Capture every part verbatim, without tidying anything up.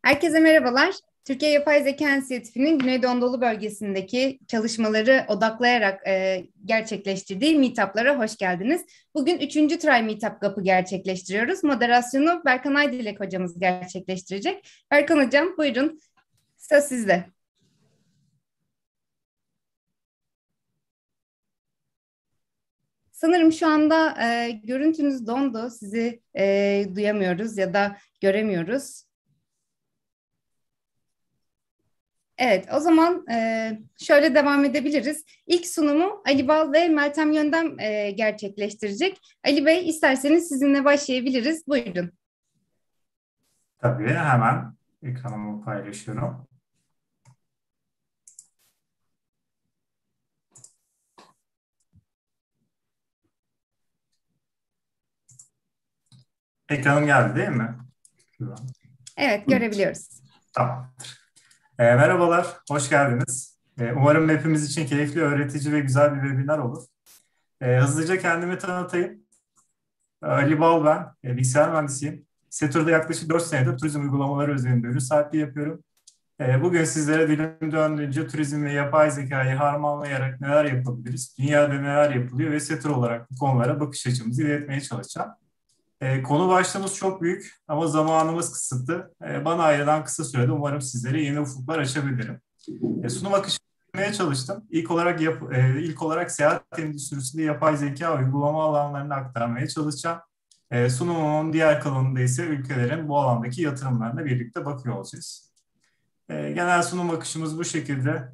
Herkese merhabalar. Türkiye Yapay Zeka İnisiyatifi'nin Güneydoğu Anadolu bölgesindeki çalışmaları odaklayarak e, gerçekleştirdiği meetup'lara hoş geldiniz. Bugün üçüncü Try Meetup Gap'ı gerçekleştiriyoruz. Moderasyonu Berkan Aydilek hocamız gerçekleştirecek. Berkan hocam buyurun, söz sizde. Sanırım şu anda e, görüntünüz dondu. Sizi e, duyamıyoruz ya da göremiyoruz. Evet, o zaman e, şöyle devam edebiliriz. İlk sunumu Ali Bal ve Meltem Yöndem e, gerçekleştirecek. Ali Bey, isterseniz sizinle başlayabiliriz. Buyurun. Tabii hemen ekranımı paylaşıyorum. Ekranım geldi değil mi? Evet, görebiliyoruz. Tamam. E, merhabalar, hoş geldiniz. E, umarım hepimiz için keyifli, öğretici ve güzel bir webinar olur. E, hızlıca kendimi tanıtayım. Ali Bal ben, e, bilgisayar mühendisiyim. Sektörde yaklaşık dört senedir turizm uygulamaları üzerinde ürün sahipliği yapıyorum. E, bugün sizlere dilim döndüğünce turizm ve yapay zekayı harmanlayarak neler yapabiliriz, dünyada neler yapılıyor ve sektör olarak bu konulara bakış açımızı iletmeye çalışacağım. E, konu başlığımız çok büyük ama zamanımız kısıtlı. E, bana ayrılan kısa sürede umarım sizlere yeni ufuklar açabilirim. E, sunum akışı yapmaya çalıştım. İlk olarak yap, e, ilk olarak seyahat endüstrisinde yapay zeka uygulama alanlarını aktarmaya çalışacağım. E, sunumumun diğer kalanında ise ülkelerin bu alandaki yatırımlarına birlikte bakıyor olacağız. E, genel sunum akışımız bu şekilde.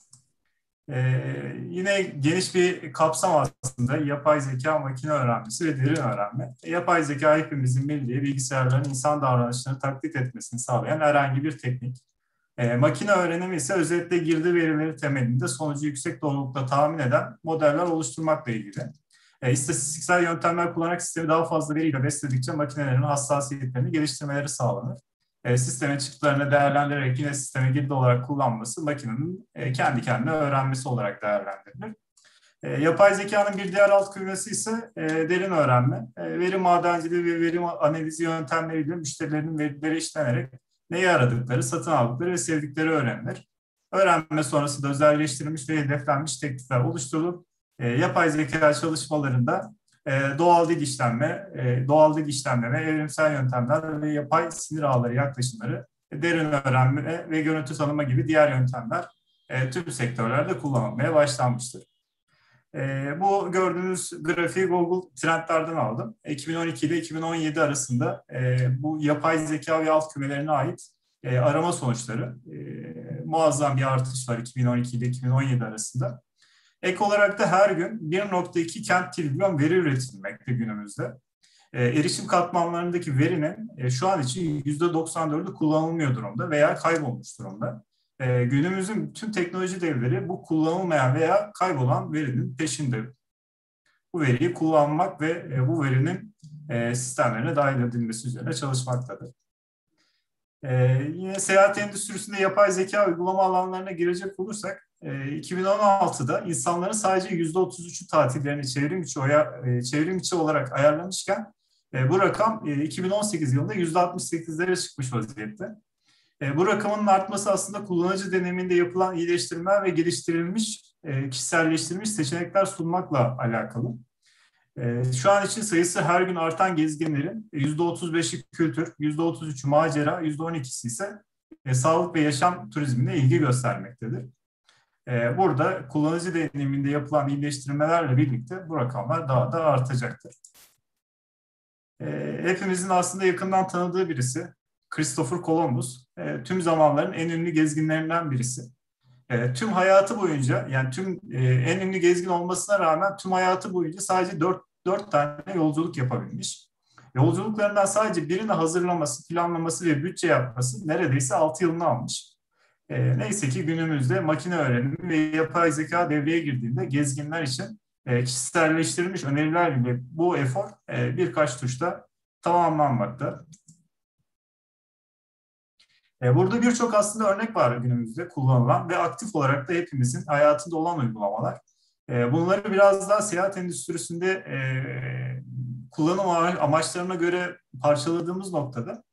Ee, yine geniş bir kapsam aslında yapay zeka, makine öğrenmesi ve derin öğrenme. Yapay zeka hepimizin bildiği bilgisayarların insan davranışlarını taklit etmesini sağlayan herhangi bir teknik. Ee, makine öğrenimi ise özetle girdi verileri temelinde sonucu yüksek doğrulukla tahmin eden modeller oluşturmakla ilgili. Ee, istatistiksel yöntemler kullanarak sistemi daha fazla veriyle besledikçe makinelerin hassasiyetlerini geliştirmeleri sağlanır. E, sistemin çıktılarını değerlendirerek yine sisteme girdi olarak kullanması makinenin e, kendi kendine öğrenmesi olarak değerlendirilir. E, yapay zekanın bir diğer alt kümesi ise e, derin öğrenme. E, veri madenciliği ve veri analizi yöntemleriyle müşterilerin verileri işlenerek neyi aradıkları, satın aldıkları ve sevdikleri öğrenilir. Öğrenme sonrası da özelleştirilmiş ve hedeflenmiş teklifler oluşturulur. E, yapay zeka çalışmalarında e, doğal dil işlenme, e, doğal dil işlemleme, evrimsel yöntemler ve yapay sinir ağları yaklaşımları, e, derin öğrenme ve görüntü tanıma gibi diğer yöntemler e, tüm sektörlerde kullanılmaya başlanmıştır. E, bu gördüğünüz grafiği Google Trendler'den aldım. iki bin on iki ile iki bin on yedi arasında e, bu yapay zeka ve alt kümelerine ait e, arama sonuçları. E, muazzam bir artış var iki bin on iki ile iki bin on yedi arasında. Ek olarak da her gün bir nokta iki kent trilyon veri üretilmekte günümüzde. E, erişim katmanlarındaki verinin e, şu an için yüzde doksan dördü kullanılmıyor durumda veya kaybolmuş durumda. E, günümüzün tüm teknoloji devleri bu kullanılmayan veya kaybolan verinin peşinde. Bu veriyi kullanmak ve e, bu verinin e, sistemlerine dahil edilmesi üzerine çalışmaktadır. Ee, yine seyahat endüstrisinde yapay zeka uygulama alanlarına girecek olursak e, iki bin on altıda insanların sadece yüzde otuz üçü tatillerini çevrim içi, oya, e, çevrim içi olarak ayarlamışken e, bu rakam e, iki bin on sekiz yılında yüzde altmış sekizlere çıkmış vaziyette. E, bu rakamın artması aslında kullanıcı deneyiminde yapılan iyileştirmeler ve geliştirilmiş, e, kişiselleştirilmiş seçenekler sunmakla alakalı. Ee, şu an için sayısı her gün artan gezginlerin yüzde otuz beşi kültür, yüzde otuz üçü macera, yüzde on ikisi ise e, sağlık ve yaşam turizmine ilgi göstermektedir. E, burada kullanıcı deneyiminde yapılan iyileştirmelerle birlikte bu rakamlar daha da artacaktır. E, hepimizin aslında yakından tanıdığı birisi Christopher Columbus, e, tüm zamanların en ünlü gezginlerinden birisi. E, tüm hayatı boyunca yani tüm e, en ünlü gezgin olmasına rağmen tüm hayatı boyunca sadece dört, dört tane yolculuk yapabilmiş. Yolculuklarından sadece birini hazırlaması, planlaması ve bütçe yapması neredeyse altı yılını almış. E, neyse ki günümüzde makine öğrenimi ve yapay zeka devreye girdiğinde gezginler için e, kişiselleştirilmiş önerilerle bu efor e, birkaç tuşta tamamlanmakta. Burada birçok aslında örnek var günümüzde kullanılan ve aktif olarak da hepimizin hayatında olan uygulamalar. Bunları biraz daha seyahat endüstrisinde kullanım amaçlarına göre parçaladığımız noktada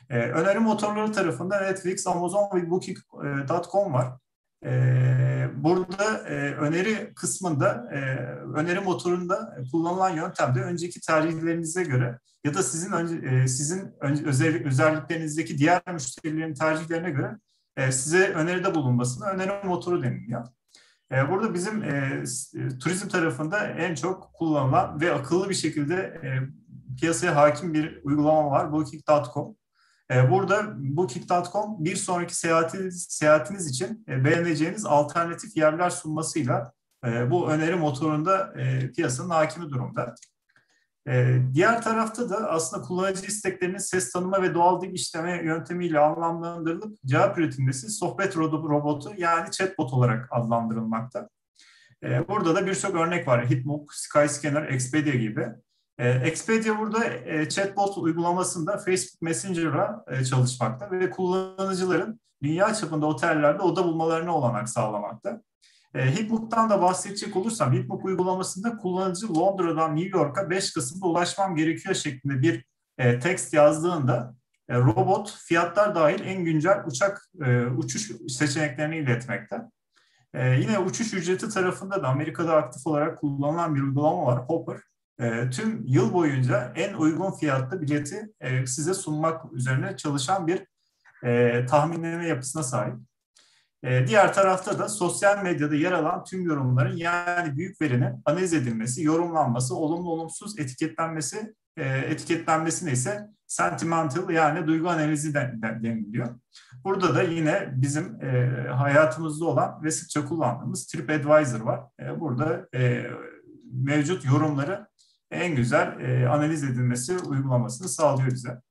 E, öneri motorları tarafında Netflix, Amazon ve Booking nokta com var. E, burada e, öneri kısmında, e, öneri motorunda kullanılan yöntemde önceki tercihlerinize göre ya da sizin önce, e, sizin özel, özelliklerinizdeki diğer müşterilerin tercihlerine göre e, size öneride bulunmasına öneri motoru deniliyor. E, burada bizim e, turizm tarafında en çok kullanılan ve akıllı bir şekilde e, piyasaya hakim bir uygulama var, Booking nokta com. Burada Booking nokta com bir sonraki seyahatiniz, seyahatiniz için beğeneceğiniz alternatif yerler sunmasıyla bu öneri motorunda piyasanın hakimi durumda. Diğer tarafta da aslında kullanıcı isteklerinin ses tanıma ve doğal dil işleme yöntemiyle anlamlandırılıp cevap üretilmesi sohbet robotu yani chatbot olarak adlandırılmakta. Burada da birçok örnek var. Hitmook, Skyscanner, Expedia gibi. Expedia burada chatbot uygulamasında Facebook Messenger'a çalışmakta ve kullanıcıların dünya çapında otellerde oda bulmalarına olanak sağlamakta. Hitmook'tan da bahsedecek olursam, Hitmook uygulamasında kullanıcı Londra'dan New York'a beş Kasım'da ulaşmam gerekiyor şeklinde bir text yazdığında robot fiyatlar dahil en güncel uçak uçuş seçeneklerini iletmekte. Yine uçuş ücreti tarafında da Amerika'da aktif olarak kullanılan bir uygulama var, Hopper. E, tüm yıl boyunca en uygun fiyatlı bileti e, size sunmak üzerine çalışan bir e, tahminleme yapısına sahip. E, diğer tarafta da sosyal medyada yer alan tüm yorumların yani büyük verinin analiz edilmesi, yorumlanması, olumlu olumsuz etiketlenmesi, e, etiketlenmesine ise sentimental yani duygu analizi deniliyor. Burada da yine bizim e, hayatımızda olan ve sıkça kullandığımız TripAdvisor var. E, burada e, mevcut yorumları en güzel e, analiz edilmesi uygulamasını sağlıyor bize.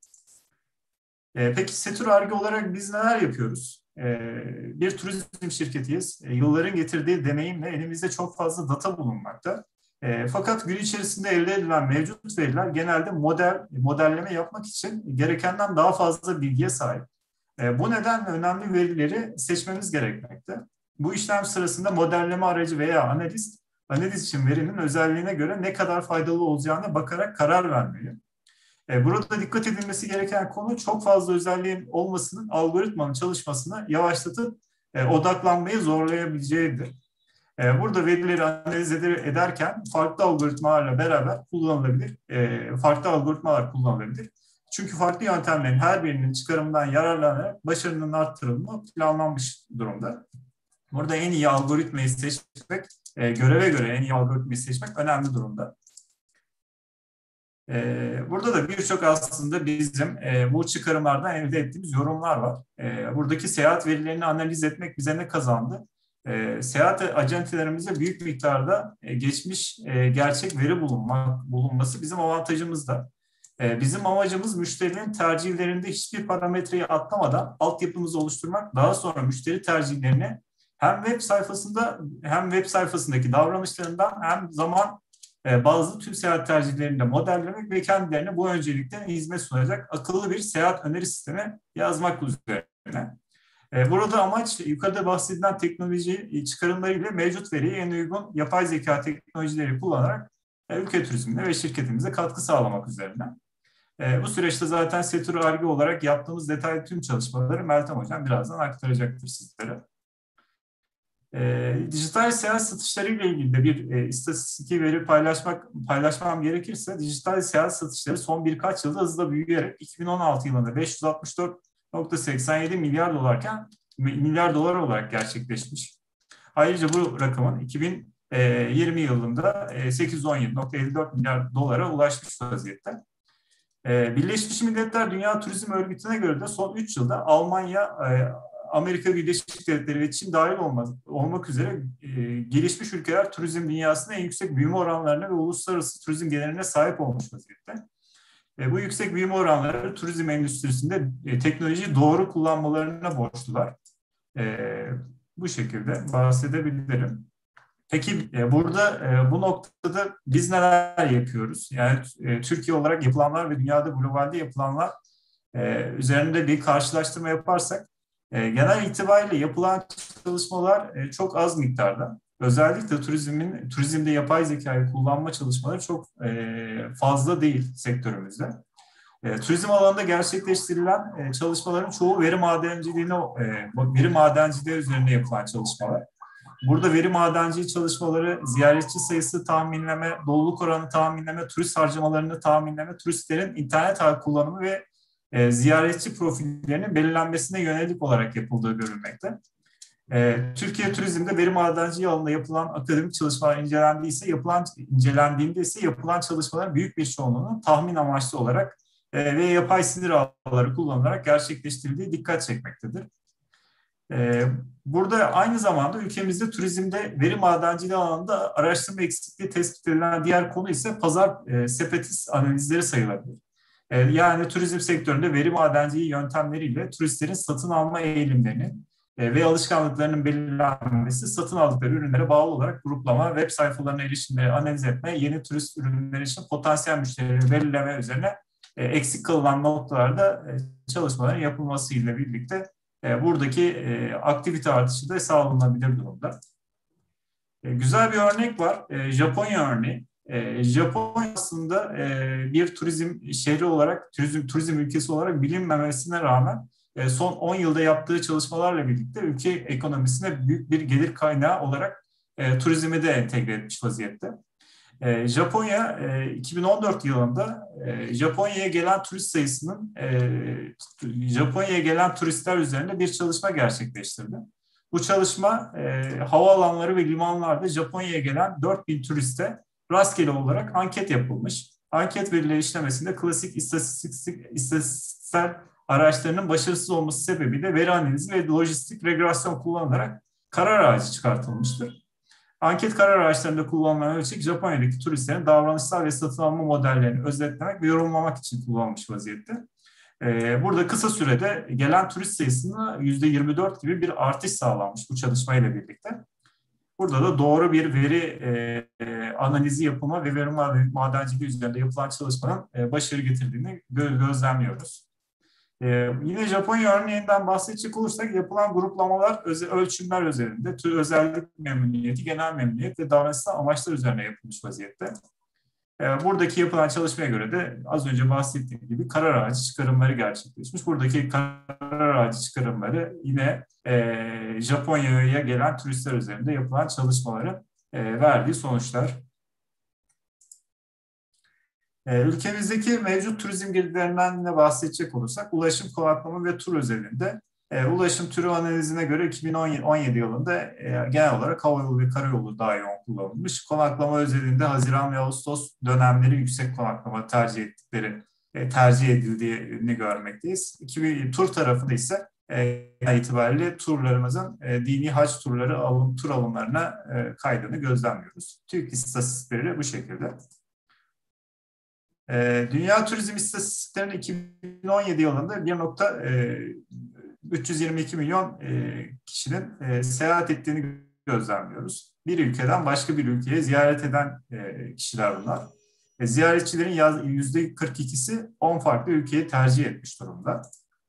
E, peki Setur Ar-Ge olarak biz neler yapıyoruz? E, bir turizm şirketiyiz. E, yılların getirdiği deneyimle elimizde çok fazla data bulunmakta. E, fakat gün içerisinde elde edilen mevcut veriler genelde model modelleme yapmak için gerekenden daha fazla bilgiye sahip. E, bu nedenle önemli verileri seçmemiz gerekmekte. Bu işlem sırasında modelleme aracı veya analist analiz için verinin özelliğine göre ne kadar faydalı olacağına bakarak karar vermeli. Burada dikkat edilmesi gereken konu çok fazla özelliğin olmasının algoritmanın çalışmasını yavaşlatıp odaklanmayı zorlayabileceğidir. Burada verileri analiz ederken farklı algoritmalarla beraber kullanılabilir, farklı algoritmalar kullanılabilir. Çünkü farklı yöntemlerin her birinin çıkarımından yararlanarak başarının arttırılması planlanmış durumda. Burada en iyi algoritmayı seçmek, e, göreve göre en iyi algoritmayı seçmek önemli durumda. E, burada da birçok aslında bizim e, bu çıkarımlardan elde ettiğimiz yorumlar var. E, buradaki seyahat verilerini analiz etmek bize ne kazandı? E, seyahat acentelerimize büyük miktarda e, geçmiş e, gerçek veri bulunma, bulunması bizim avantajımızda. E, bizim amacımız müşterinin tercihlerinde hiçbir parametreyi atlamadan altyapımızı oluşturmak, daha sonra müşteri tercihlerini hem web sayfasında hem web sayfasındaki davranışlarından hem zaman e, bazı tüm seyahat tercihlerini de modellemek ve kendilerine bu öncelikten hizmet sunacak akıllı bir seyahat öneri sistemi yazmak üzerine. E, burada amaç yukarıda bahsedilen teknoloji çıkarımlarıyla mevcut veriyi en uygun yapay zeka teknolojileri kullanarak e, ülke turizmine ve şirketimize katkı sağlamak üzerine. E, bu süreçte zaten Setur Ar-Ge olarak yaptığımız detaylı tüm çalışmaları Meltem Hocam birazdan aktaracaktır sizlere. E, dijital seyahat satışları ile ilgili de bir e, istatistik veri paylaşmak paylaşmam gerekirse dijital seyahat satışları son birkaç yılda hızla büyüyerek iki bin on altı yılında beş yüz altmış dört virgül seksen yedi milyar dolarken milyar dolar olarak gerçekleşmiş. Ayrıca bu rakamın iki bin yirmi yılında sekiz yüz on yedi virgül elli dört milyar dolara ulaşmış vaziyette. Birleşmiş Milletler Dünya Turizm Örgütü'ne göre de son üç yılda Almanya, Amerika Birleşik Devletleri ve Çin dahil olmak, olmak üzere e, gelişmiş ülkeler turizm dünyasında en yüksek büyüme oranlarına ve uluslararası turizm geleneğine sahip olmuş vaziyette. E, bu yüksek büyüme oranları turizm endüstrisinde e, teknolojiyi doğru kullanmalarına borçlular. E, bu şekilde bahsedebilirim. Peki e, burada e, bu noktada biz neler yapıyoruz? Yani e, Türkiye olarak yapılanlar ve dünyada globalde yapılanlar e, üzerinde bir karşılaştırma yaparsak E, genel itibariyle yapılan çalışmalar e, çok az miktarda. Özellikle turizmin turizmde yapay zekayı kullanma çalışmaları çok e, fazla değil sektörümüzde. E, turizm alanında gerçekleştirilen e, çalışmaların çoğu veri madenciliğine, e, veri madenciliği üzerine yapılan çalışmalar. Burada veri madenciliği çalışmaları ziyaretçi sayısı tahminleme, doluluk oranı tahminleme, turist harcamalarını tahminleme, turistlerin internet ağ kullanımı ve e, ziyaretçi profillerinin belirlenmesine yönelik olarak yapıldığı görülmekte. E, Türkiye Turizm'de veri madenciliği alanında yapılan akademik çalışmalar incelendiyse, yapılan incelendiğinde ise yapılan çalışmaların büyük bir çoğunluğunun tahmin amaçlı olarak e, ve yapay sinir ağları kullanılarak gerçekleştirildiği dikkat çekmektedir. E, burada aynı zamanda ülkemizde turizmde veri madenciliği alanında araştırma eksikliği tespit edilen diğer konu ise pazar e, sepeti analizleri sayılabilir. E, yani turizm sektöründe veri madenciliği yöntemleriyle turistlerin satın alma eğilimlerini ve alışkanlıklarının belirlenmesi, satın aldıkları ürünlere bağlı olarak gruplama, web sayfalarına erişimleri analiz etme, yeni turist ürünleri için potansiyel müşterileri belirleme üzerine e, eksik kalınan noktalarda e, çalışmaların yapılmasıyla birlikte e, buradaki e, aktivite artışı da sağlanabilir durumda. E, güzel bir örnek var, e, Japonya örneği. E, Japonya aslında e, bir turizm şehri olarak, turizm, turizm ülkesi olarak bilinmemesine rağmen son on yılda yaptığı çalışmalarla birlikte ülke ekonomisine büyük bir gelir kaynağı olarak e, turizmi de entegre etmiş vaziyette. E, Japonya e, iki bin on dört yılında e, Japonya'ya gelen turist sayısının e, Japonya'ya gelen turistler üzerinde bir çalışma gerçekleştirdi. Bu çalışma e, havaalanları ve limanlarda Japonya'ya gelen dört bin turiste rastgele olarak anket yapılmış. Anket verileri işlemesinde klasik istatistik, istatistiksel araçlarının başarısız olması sebebiyle veri analizi ve lojistik regresyon kullanılarak karar ağacı çıkartılmıştır. Anket karar ağaçlarında kullanılan ölçek Japonya'daki turistlerin davranışsal ve satın alma modellerini özetlemek ve yorumlamak için kullanılmış vaziyette. Burada kısa sürede gelen turist sayısına yüzde yirmi dört gibi bir artış sağlanmış bu çalışmayla birlikte. Burada da doğru bir veri e, analizi yapılma ve veri madenciliği üzerinde yapılan çalışmanın e, başarı getirdiğini gö gözlemliyoruz. Ee, yine Japonya örneğinden bahsedecek olursak yapılan gruplamalar öze, ölçümler üzerinde, tür özellik memnuniyeti, genel memnuniyet ve davranışsal amaçlar üzerine yapılmış vaziyette. Ee, buradaki yapılan çalışmaya göre de az önce bahsettiğim gibi karar ağacı çıkarımları gerçekleşmiş. Buradaki karar ağacı çıkarımları yine e, Japonya'ya gelen turistler üzerinde yapılan çalışmaların e, verdiği sonuçlar. Ülkemizdeki mevcut turizm girdilerinden de bahsedecek olursak ulaşım, konaklama ve tur özelinde e, ulaşım türü analizine göre iki bin on yedi yılında e, genel olarak havayolu ve karayolu daha yoğun kullanılmış. Konaklama özelinde Haziran ve Ağustos dönemleri yüksek konaklama tercih ettikleri e, tercih edildiğini görmekteyiz. iki bin, tur tarafında ise e, itibariyle turlarımızın e, dini hac turları alım, tur alımlarına e, kaydını gözlemliyoruz. TÜİK istatistikleri bu şekilde. Dünya Turizm İstatistiklerinin iki bin on yedi yılında bir nokta üç yüz yirmi iki milyon kişinin seyahat ettiğini gözlemliyoruz. Bir ülkeden başka bir ülkeye ziyaret eden kişiler bunlar. Ziyaretçilerin yüzde kırk ikisi on farklı ülkeyi tercih etmiş durumda.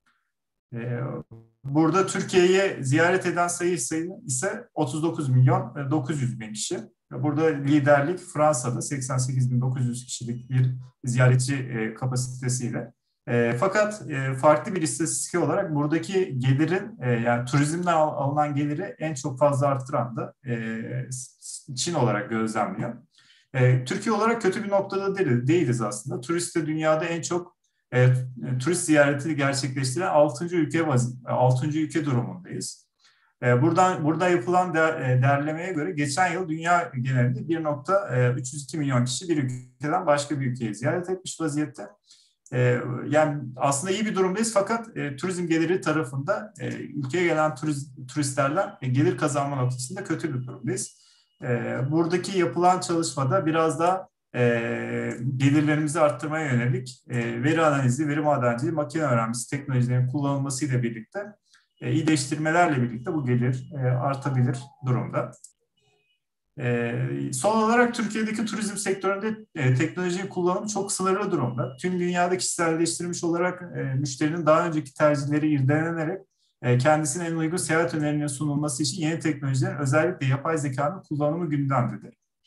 Burada Türkiye'ye ziyaret eden sayı, sayı ise otuz dokuz milyon dokuz yüz bin kişi. Burada liderlik Fransa'da seksen sekiz bin dokuz yüz kişilik bir ziyaretçi e, kapasitesiyle. E, fakat e, farklı bir istatistik olarak buradaki gelirin e, yani turizmden al, alınan geliri en çok fazla arttıran da e, Çin olarak gözlemliyor. E, Türkiye olarak kötü bir noktada değil, değiliz aslında. Turiste dünyada en çok e, turist ziyareti gerçekleştiren altıncı ülke altıncı ülke durumundayız. Buradan burada yapılan değerlemeye göre geçen yıl dünya genelinde bir nokta üç yüz iki milyon kişi bir ülkeden başka bir ülkeyi ziyaret etmiş vaziyette. Yani aslında iyi bir durumdayız fakat turizm geliri tarafında ülkeye gelen turistlerden gelir kazanma noktasında kötü bir durumdayız. Buradaki yapılan çalışmada biraz da gelirlerimizi arttırmaya yönelik veri analizi, veri madenciliği, makine öğrenmesi teknolojilerinin kullanılmasıyla birlikte E, iyileştirmelerle birlikte bu gelir e, artabilir durumda. E, son olarak Türkiye'deki turizm sektöründe e, teknolojinin kullanımı çok sınırlı durumda. Tüm dünyada kişiselleştirilmiş olarak e, müşterinin daha önceki tercihleri irdelenerek e, kendisine en uygun seyahat önerilerinin sunulması için yeni teknolojilerin özellikle yapay zekanın kullanımı gündemdedir.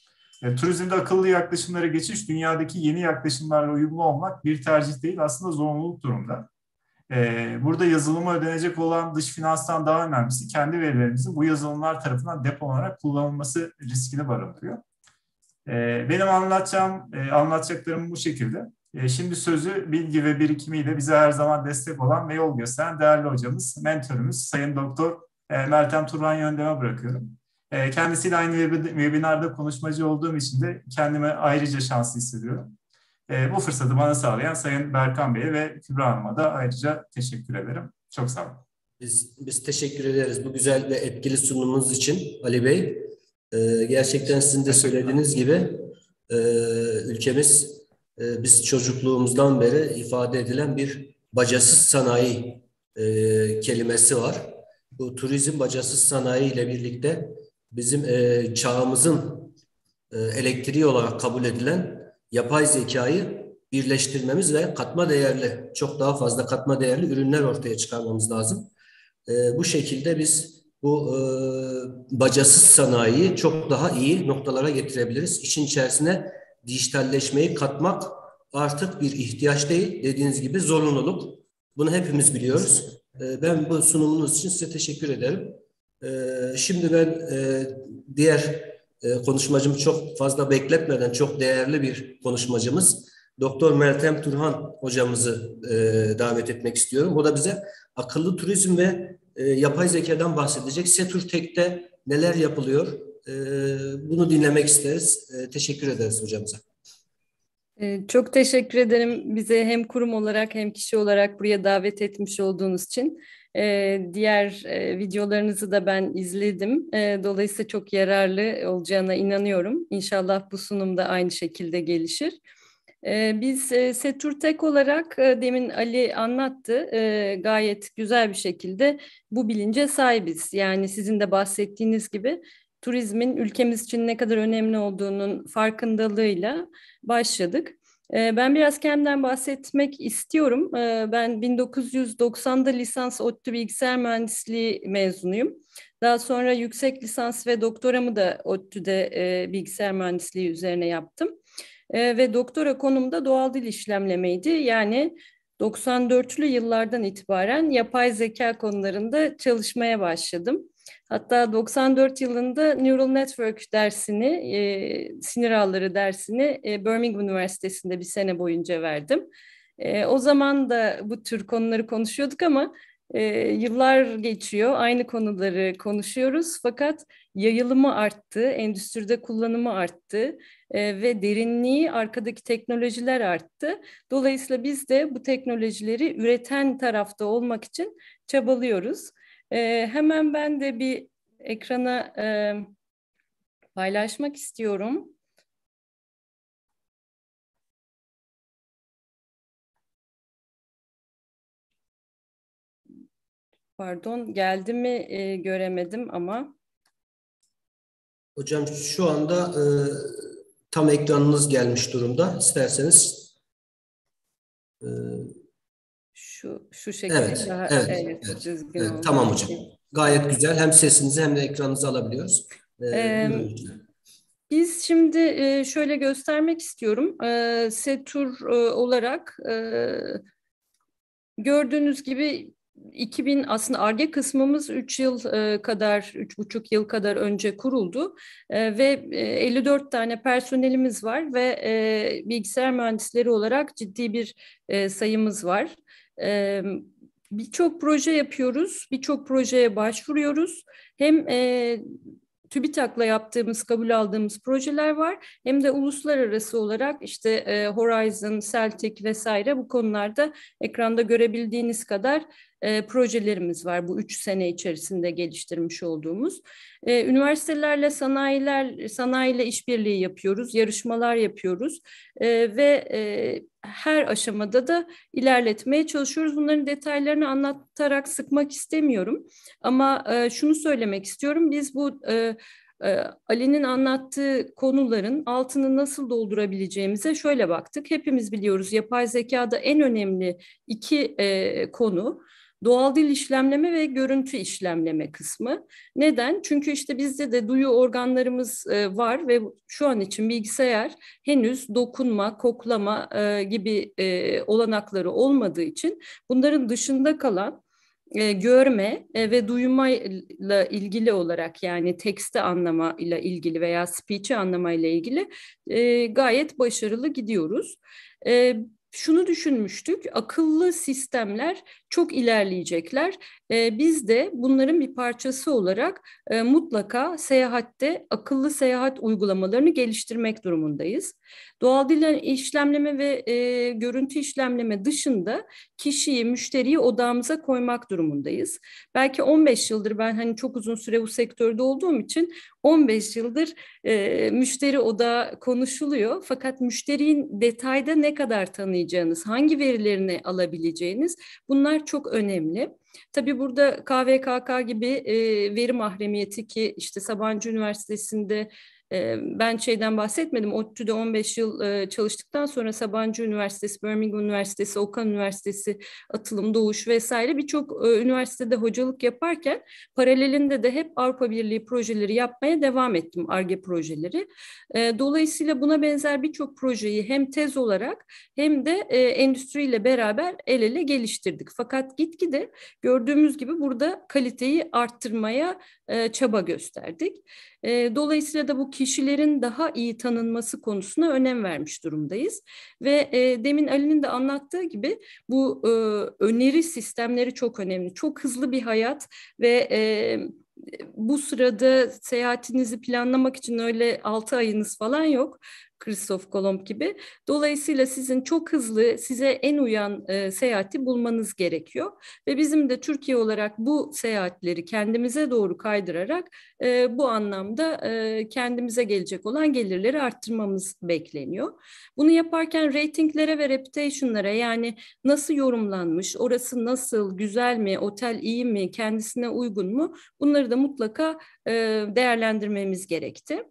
E, turizmde akıllı yaklaşımlara geçiş, dünyadaki yeni yaklaşımlarla uyumlu olmak bir tercih değil, aslında zorunluluk durumda. E, burada yazılıma ödenecek olan dış finanstan daha önemlisi kendi verilerimizin bu yazılımlar tarafından depolanarak kullanılması riskini barındırıyor. E, benim anlatacağım, e, anlatacaklarım bu şekilde. E, şimdi sözü bilgi ve birikimiyle bize her zaman destek olan ve yol gösteren değerli hocamız, mentörümüz Sayın Doktor e, Meltem Turhan Yöndem'e bırakıyorum. E, kendisiyle aynı web, webinarda konuşmacı olduğum için de kendime ayrıca şanslı hissediyorum. E, bu fırsatı bana sağlayan Sayın Berkan Bey'e ve Kübra Hanım'a da ayrıca teşekkür ederim. Çok sağ olun. Biz, biz teşekkür ederiz bu güzel ve etkili sunumunuz için Ali Bey. Ee, gerçekten sizin de söylediğiniz gibi e, ülkemiz e, biz çocukluğumuzdan beri ifade edilen bir bacasız sanayi e, kelimesi var. Bu turizm bacasız sanayi ile birlikte bizim e, çağımızın e, elektriği olarak kabul edilen yapay zekayı birleştirmemiz ve katma değerli, çok daha fazla katma değerli ürünler ortaya çıkarmamız lazım. E, bu şekilde biz bu e, bacasız sanayiyi çok daha iyi noktalara getirebiliriz. İşin içerisine dijitalleşmeyi katmak artık bir ihtiyaç değil, dediğiniz gibi zorunluluk. Bunu hepimiz biliyoruz. E, ben bu sunumunuz için size teşekkür ederim. E, şimdi ben e, diğer e, konuşmacımı çok fazla bekletmeden, çok değerli bir konuşmacımız Doktor Meltem Turhan hocamızı e, davet etmek istiyorum. O da bize akıllı turizm ve e, yapay zekadan bahsedecek. Seturtek'te neler yapılıyor? E, bunu dinlemek isteriz. E, teşekkür ederiz hocamıza. Çok teşekkür ederim bize hem kurum olarak hem kişi olarak buraya davet etmiş olduğunuz için. Diğer videolarınızı da ben izledim. Dolayısıyla çok yararlı olacağına inanıyorum. İnşallah bu sunum da aynı şekilde gelişir. Biz Seturtek olarak demin Ali anlattı, gayet güzel bir şekilde bu bilince sahibiz. Yani sizin de bahsettiğiniz gibi turizmin ülkemiz için ne kadar önemli olduğunun farkındalığıyla başladık. Ben biraz kendimden bahsetmek istiyorum. Ben bin dokuz yüz doksanda lisans ODTÜ Bilgisayar Mühendisliği mezunuyum. Daha sonra yüksek lisans ve doktoramı da ODTÜ'de bilgisayar mühendisliği üzerine yaptım. Ve doktora konum da doğal dil işlemlemeydi. Yani doksan dörtlü yıllardan itibaren yapay zeka konularında çalışmaya başladım. Hatta doksan dört yılında Neural Network dersini, e, sinir ağları dersini e, Birmingham Üniversitesi'nde bir sene boyunca verdim. E, o zaman da bu tür konuları konuşuyorduk ama e, yıllar geçiyor, aynı konuları konuşuyoruz. Fakat yayılımı arttı, endüstride kullanımı arttı e, ve derinliği, arkadaki teknolojiler arttı. Dolayısıyla biz de bu teknolojileri üreten tarafta olmak için çabalıyoruz. Ee, hemen ben de bir ekrana e, paylaşmak istiyorum. Pardon, geldi mi e, göremedim ama. Hocam şu anda e, tam ekranınız gelmiş durumda. İsterseniz. E, Şu şu şekilde evet, daha evet, evet, evet, düzgün evet, oldu. tamam hocam. Gayet güzel. Hem sesinizi hem de ekranınızı alabiliyoruz. E, Ee, Biz şimdi e, şöyle göstermek istiyorum. E, Setur e, olarak e, gördüğünüz gibi iki bin aslında Ar-Ge kısmımız üç yıl e, kadar, üç buçuk yıl kadar önce kuruldu e, ve e, elli dört tane personelimiz var ve e, bilgisayar mühendisleri olarak ciddi bir e, sayımız var. E, birçok proje yapıyoruz, birçok projeye başvuruyoruz. Hem e, TÜBİTAK'la yaptığımız, kabul aldığımız projeler var. Hem de uluslararası olarak işte e, Horizon, Celtic vesaire bu konularda ekranda görebildiğiniz kadar e, projelerimiz var. Bu üç sene içerisinde geliştirmiş olduğumuz. E, üniversitelerle, sanayiler, sanayiyle işbirliği yapıyoruz, yarışmalar yapıyoruz e, ve e, her aşamada da ilerletmeye çalışıyoruz. Bunların detaylarını anlatarak sıkmak istemiyorum. Ama e, şunu söylemek istiyorum. Biz bu e, e, Ali'nin anlattığı konuların altını nasıl doldurabileceğimize şöyle baktık. Hepimiz biliyoruz yapay zekada en önemli iki e, konu. doğal dil işlemleme ve görüntü işlemleme kısmı. Neden? Çünkü işte bizde de duyu organlarımız e, var ve şu an için bilgisayar henüz dokunma, koklama e, gibi e, olanakları olmadığı için bunların dışında kalan E, görme e, ve duymayla ilgili olarak, yani teksti anlamayla ilgili veya speech'i anlamayla ilgili e, gayet başarılı gidiyoruz. E, Şunu düşünmüştük, akıllı sistemler çok ilerleyecekler. E, biz de bunların bir parçası olarak e, mutlaka seyahatte akıllı seyahat uygulamalarını geliştirmek durumundayız. Doğal dil işlemleme ve e, görüntü işlemleme dışında kişiyi, müşteriyi odağımıza koymak durumundayız. Belki on beş yıldır, ben hani çok uzun süre bu sektörde olduğum için on beş yıldır e, müşteri odağı konuşuluyor. Fakat müşterinin detayda ne kadar tanıyacağınız, hangi verilerini alabileceğiniz, bunlar çok önemli. Tabii burada K V K K gibi e, veri mahremiyeti, ki işte Sabancı Üniversitesi'nde ben şeyden bahsetmedim. ODTÜ'de on beş yıl çalıştıktan sonra Sabancı Üniversitesi, Birmingham Üniversitesi, Okan Üniversitesi, Atılım, Doğuş vesaire birçok üniversitede hocalık yaparken paralelinde de hep Avrupa Birliği projeleri yapmaya devam ettim, Ar-Ge projeleri. Dolayısıyla buna benzer birçok projeyi hem tez olarak hem de endüstriyle beraber el ele geliştirdik. Fakat gitgide gördüğümüz gibi burada kaliteyi arttırmaya çaba gösterdik. Dolayısıyla da bu kişilerin daha iyi tanınması konusuna önem vermiş durumdayız. Ve e, demin Ali'nin de anlattığı gibi bu e, öneri sistemleri çok önemli. Çok hızlı bir hayat ve e, bu sırada seyahatinizi planlamak için öyle altı ayınız falan yok. Christoph Kolomb gibi. Dolayısıyla sizin çok hızlı, size en uyan e, seyahati bulmanız gerekiyor. Ve bizim de Türkiye olarak bu seyahatleri kendimize doğru kaydırarak e, bu anlamda e, kendimize gelecek olan gelirleri arttırmamız bekleniyor. Bunu yaparken ratinglere ve reputation'lara, yani nasıl yorumlanmış, orası nasıl, güzel mi, otel iyi mi, kendisine uygun mu, bunları da mutlaka e, değerlendirmemiz gerekti.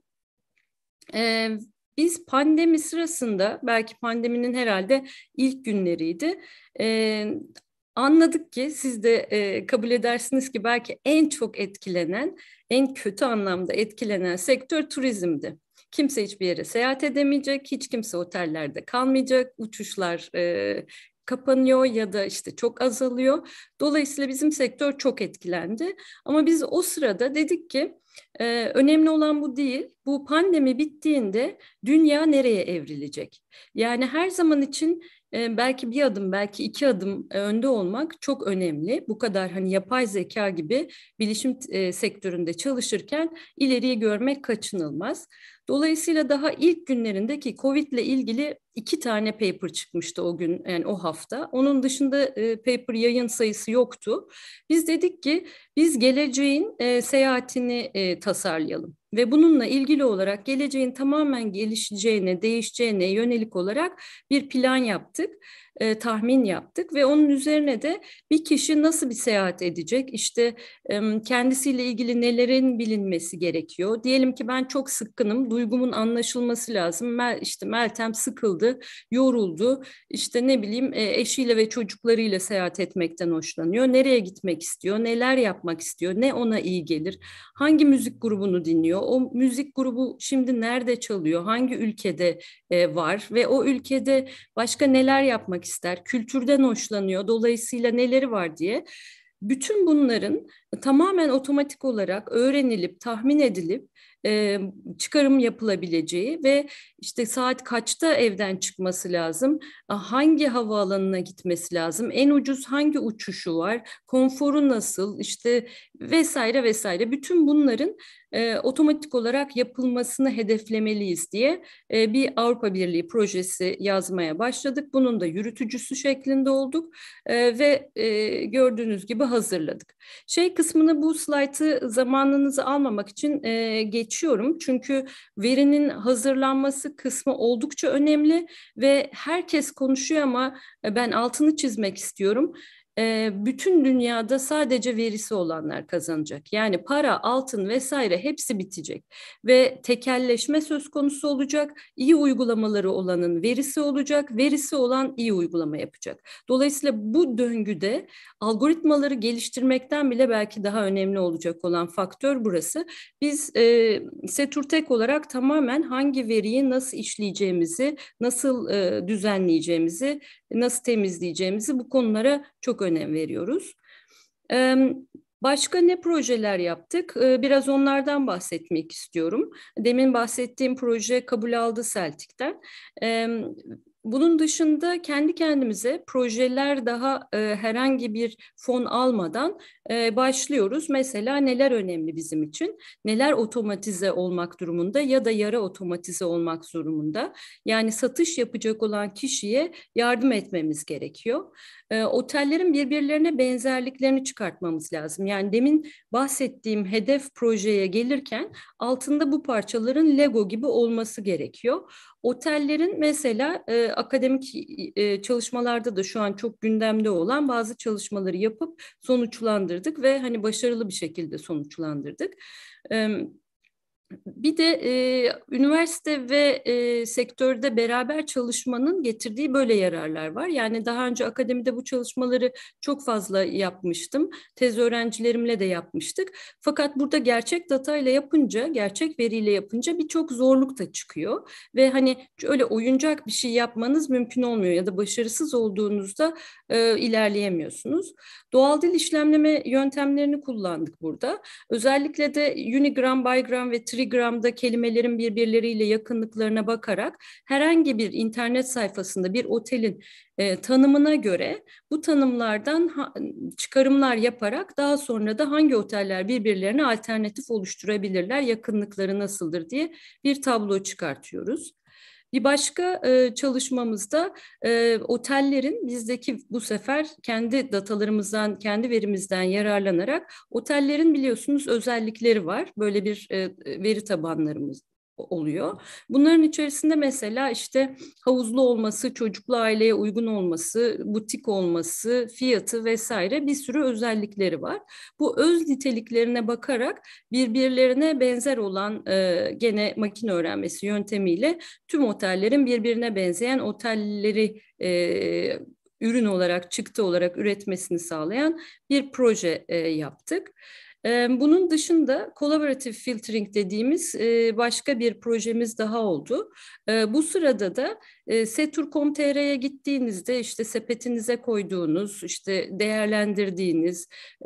Evet. Biz pandemi sırasında, belki pandeminin herhalde ilk günleriydi, ee, anladık ki siz de e, kabul edersiniz ki belki en çok etkilenen, en kötü anlamda etkilenen sektör turizmdi. Kimse hiçbir yere seyahat edemeyecek, hiç kimse otellerde kalmayacak, uçuşlar e, kapanıyor ya da işte çok azalıyor. Dolayısıyla bizim sektör çok etkilendi. Ama biz o sırada dedik ki Ee, önemli olan bu değil. Bu pandemi bittiğinde dünya nereye evrilecek? Yani her zaman için e, belki bir adım, belki iki adım e, önde olmak çok önemli. Bu kadar hani yapay zeka gibi bilişim e, sektöründe çalışırken ileriyi görmek kaçınılmaz. Dolayısıyla daha ilk günlerindeki Covid ile ilgili iki tane paper çıkmıştı o gün, yani o hafta. Onun dışında e, paper yayın sayısı yoktu. Biz dedik ki biz geleceğin e, seyahatini e, tasarlayalım. Ve bununla ilgili olarak geleceğin tamamen gelişeceğine, değişeceğine yönelik olarak bir plan yaptık, e, tahmin yaptık ve onun üzerine de bir kişi nasıl bir seyahat edecek, işte e, kendisiyle ilgili nelerin bilinmesi gerekiyor. Diyelim ki ben çok sıkkınım, duygumun anlaşılması lazım. Mel, işte Meltem sıkıldı, yoruldu, işte ne bileyim e, eşiyle ve çocuklarıyla seyahat etmekten hoşlanıyor. Nereye gitmek istiyor, neler yapmak istiyor, ne ona iyi gelir, hangi müzik grubunu dinliyor, o müzik grubu şimdi nerede çalıyor, hangi ülkede e, var ve o ülkede başka neler yapmak ister, kültürden hoşlanıyor, dolayısıyla neleri var diye. Bütün bunların tamamen otomatik olarak öğrenilip, tahmin edilip e, çıkarım yapılabileceği ve işte saat kaçta evden çıkması lazım, hangi havaalanına gitmesi lazım, en ucuz hangi uçuşu var, konforu nasıl, işte vesaire vesaire, bütün bunların e, otomatik olarak yapılmasını hedeflemeliyiz diye e, bir Avrupa Birliği projesi yazmaya başladık. Bunun da yürütücüsü şeklinde olduk e, ve e, gördüğünüz gibi hazırladık. Şey kısmını, bu slaytı zamanınızı almamak için e, geçiyorum. Çünkü verinin hazırlanması kısmı oldukça önemli ve herkes konuşuyor ama ben altını çizmek istiyorum. bütün dünyada sadece verisi olanlar kazanacak. Yani para, altın vesaire hepsi bitecek ve tekelleşme söz konusu olacak. İyi uygulamaları olanın verisi olacak, verisi olan iyi uygulama yapacak. Dolayısıyla bu döngüde algoritmaları geliştirmekten bile belki daha önemli olacak olan faktör burası. Biz e, Seturtek olarak tamamen hangi veriyi nasıl işleyeceğimizi, nasıl e, düzenleyeceğimizi, nasıl temizleyeceğimizi bu konulara çok önem veriyoruz. Başka ne projeler yaptık? Biraz onlardan bahsetmek istiyorum. Demin bahsettiğim proje kabul aldı Celtic'ten. Bunun dışında kendi kendimize projeler daha e, herhangi bir fon almadan e, başlıyoruz. Mesela neler önemli bizim için? Neler otomatize olmak durumunda ya da yarı otomatize olmak durumunda? Yani satış yapacak olan kişiye yardım etmemiz gerekiyor. E, otellerin birbirlerine benzerliklerini çıkartmamız lazım. Yani demin bahsettiğim hedef projeye gelirken altında bu parçaların Lego gibi olması gerekiyor. Otellerin mesela e, akademik e, çalışmalarda da şu an çok gündemde olan bazı çalışmaları yapıp sonuçlandırdık ve hani başarılı bir şekilde sonuçlandırdık. E, Bir de e, üniversite ve e, sektörde beraber çalışmanın getirdiği böyle yararlar var. Yani daha önce akademide bu çalışmaları çok fazla yapmıştım. Tez öğrencilerimle de yapmıştık. Fakat burada gerçek datayla yapınca, gerçek veriyle yapınca birçok zorluk da çıkıyor. Ve hani öyle oyuncak bir şey yapmanız mümkün olmuyor ya da başarısız olduğunuzda e, ilerleyemiyorsunuz. Doğal dil işlemleme yöntemlerini kullandık burada. Özellikle de unigram, bigram ve trigramda kelimelerin birbirleriyle yakınlıklarına bakarak herhangi bir internet sayfasında bir otelin e, tanımına göre bu tanımlardan ha, çıkarımlar yaparak daha sonra da hangi oteller birbirlerine alternatif oluşturabilirler, yakınlıkları nasıldır diye bir tablo çıkartıyoruz. Bir başka e, çalışmamızda e, otellerin bizdeki bu sefer kendi datalarımızdan, kendi verimizden yararlanarak otellerin biliyorsunuz özellikleri var. Böyle bir e, veri tabanlarımız oluyor. Bunların içerisinde mesela işte havuzlu olması, çocuklu aileye uygun olması, butik olması, fiyatı vesaire bir sürü özellikleri var. Bu öz niteliklerine bakarak birbirlerine benzer olan e, gene makine öğrenmesi yöntemiyle tüm otellerin birbirine benzeyen otelleri e, ürün olarak, çıktı olarak üretmesini sağlayan bir proje e, yaptık. Bunun dışında collaborative filtering dediğimiz başka bir projemiz daha oldu. Bu sırada da setur nokta com nokta tr'ye gittiğinizde işte sepetinize koyduğunuz, işte değerlendirdiğiniz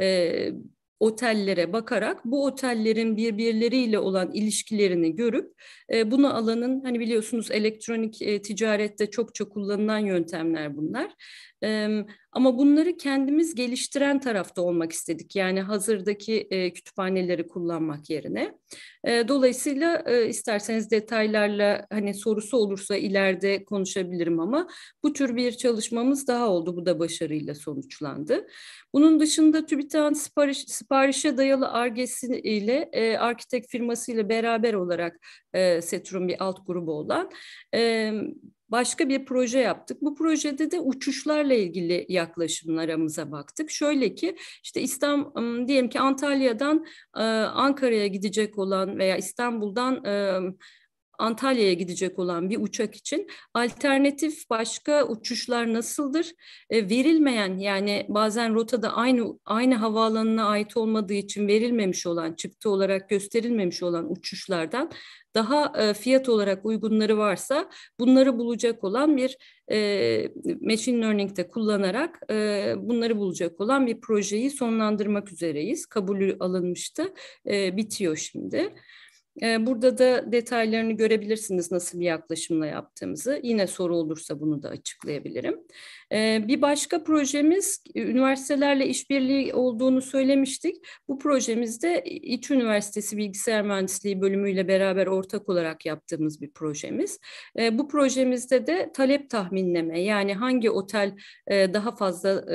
otellere bakarak bu otellerin birbirleriyle olan ilişkilerini görüp bunu alanın hani biliyorsunuz elektronik ticarette çokça kullanılan yöntemler bunlar. Ama bunları kendimiz geliştiren tarafta olmak istedik. Yani hazırdaki kütüphaneleri kullanmak yerine. Dolayısıyla isterseniz detaylarla hani sorusu olursa ileride konuşabilirim ama bu tür bir çalışmamız daha oldu. Bu da başarıyla sonuçlandı. Bunun dışında TÜBİTAK'ın sipariş, siparişe dayalı Ar-Ge'si ile e, Arkitek firması ile beraber olarak e, Setur'un bir alt grubu olan e, başka bir proje yaptık. Bu projede de uçuşlarla ilgili yaklaşımlarımıza baktık. Şöyle ki işte İstanbul, diyelim ki Antalya'dan e, Ankara'ya gidecek olan veya İstanbul'dan e, Antalya'ya gidecek olan bir uçak için alternatif başka uçuşlar nasıldır? E, verilmeyen yani bazen rotada aynı aynı havaalanına ait olmadığı için verilmemiş olan, çıktı olarak gösterilmemiş olan uçuşlardan daha e, fiyat olarak uygunları varsa bunları bulacak olan bir e, machine learning'de kullanarak e, bunları bulacak olan bir projeyi sonlandırmak üzereyiz. Kabulü alınmıştı, e, bitiyor şimdi. Burada da detaylarını görebilirsiniz nasıl bir yaklaşımla yaptığımızı. Yine soru olursa bunu da açıklayabilirim. Bir başka projemiz üniversitelerle işbirliği olduğunu söylemiştik. Bu projemizde İç Üniversitesi Bilgisayar Mühendisliği bölümüyle beraber ortak olarak yaptığımız bir projemiz. Bu projemizde de talep tahminleme yani hangi otel daha fazla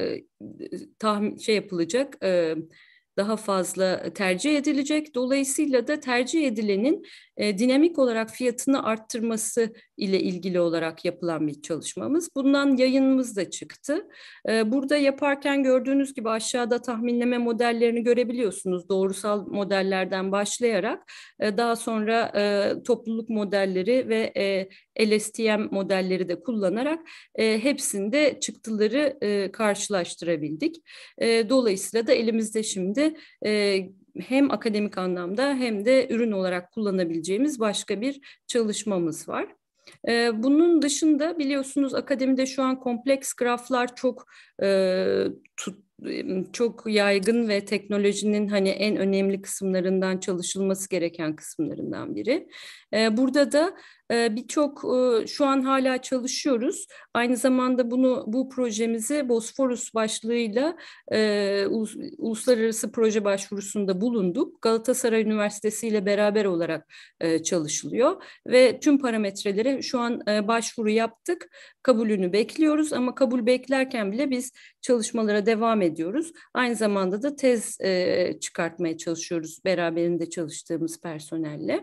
tahmin şey yapılacak, daha fazla tercih edilecek. Dolayısıyla da tercih edilenin e, dinamik olarak fiyatını arttırması ile ilgili olarak yapılan bir çalışmamız. Bundan yayınımız da çıktı. E, burada yaparken gördüğünüz gibi aşağıda tahminleme modellerini görebiliyorsunuz. Doğrusal modellerden başlayarak e, daha sonra e, topluluk modelleri ve e, L S T M modelleri de kullanarak e, hepsinde çıktıları e, karşılaştırabildik. E, dolayısıyla da elimizde şimdi e, hem akademik anlamda hem de ürün olarak kullanabileceğimiz başka bir çalışmamız var. E, bunun dışında biliyorsunuz akademide şu an kompleks graflar çok e, tut, çok yaygın ve teknolojinin hani en önemli kısımlarından, çalışılması gereken kısımlarından biri. E, burada da birçok şu an hala çalışıyoruz. Aynı zamanda bunu bu projemizi Bosforus başlığıyla e, uluslararası proje başvurusunda bulunduk. Galatasaray Üniversitesi ile beraber olarak e, çalışılıyor ve tüm parametrelere şu an e, başvuru yaptık. Kabulünü bekliyoruz ama kabul beklerken bile biz çalışmalara devam ediyoruz. Aynı zamanda da tez e, çıkartmaya çalışıyoruz beraberinde çalıştığımız personelle.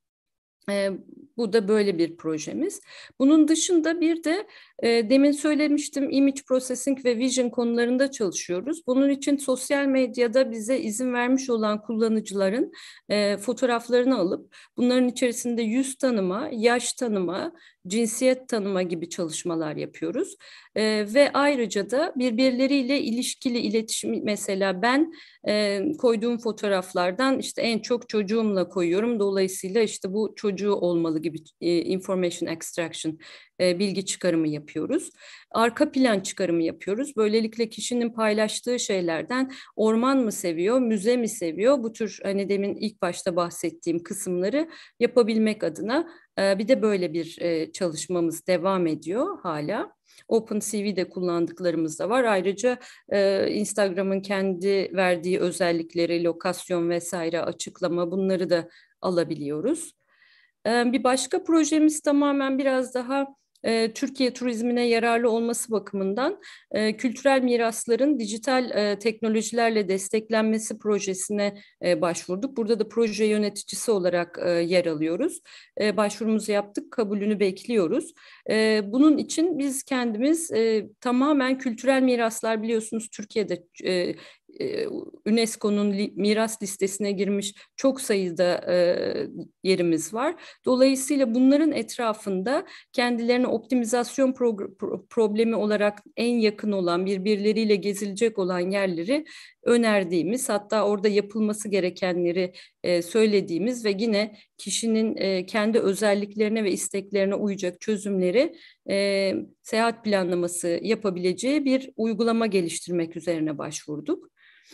E, bu da böyle bir projemiz. Bunun dışında bir de e, demin söylemiştim image processing ve vision konularında çalışıyoruz. Bunun için sosyal medyada bize izin vermiş olan kullanıcıların e, fotoğraflarını alıp bunların içerisinde yüz tanıma, yaş tanıma, cinsiyet tanıma gibi çalışmalar yapıyoruz. E, ve ayrıca da birbirleriyle ilişkili iletişim, mesela ben e, koyduğum fotoğraflardan işte en çok çocuğumla koyuyorum. Dolayısıyla işte bu çocuğu olmalı gibi e, information extraction, e, bilgi çıkarımı yapıyoruz. Arka plan çıkarımı yapıyoruz. Böylelikle kişinin paylaştığı şeylerden orman mı seviyor, müze mi seviyor? Bu tür hani demin ilk başta bahsettiğim kısımları yapabilmek adına e, bir de böyle bir e, çalışmamız devam ediyor hala. OpenCV'de kullandıklarımız da var. Ayrıca e, Instagram'ın kendi verdiği özellikleri, lokasyon vesaire açıklama bunları da alabiliyoruz. E, bir başka projemiz tamamen biraz daha e, Türkiye turizmine yararlı olması bakımından e, kültürel mirasların dijital e, teknolojilerle desteklenmesi projesine e, başvurduk. Burada da proje yöneticisi olarak e, yer alıyoruz. E, başvurumuzu yaptık, kabulünü bekliyoruz. E, bunun için biz kendimiz e, tamamen kültürel miraslar, biliyorsunuz Türkiye'de e, UNESCO'nun li, miras listesine girmiş çok sayıda e, yerimiz var. Dolayısıyla bunların etrafında kendilerine optimizasyon pro- pro- problemi olarak en yakın olan, birbirleriyle gezilecek olan yerleri önerdiğimiz, hatta orada yapılması gerekenleri e, söylediğimiz ve yine kişinin e, kendi özelliklerine ve isteklerine uyacak çözümleri e, seyahat planlaması yapabileceği bir uygulama geliştirmek üzerine başvurduk.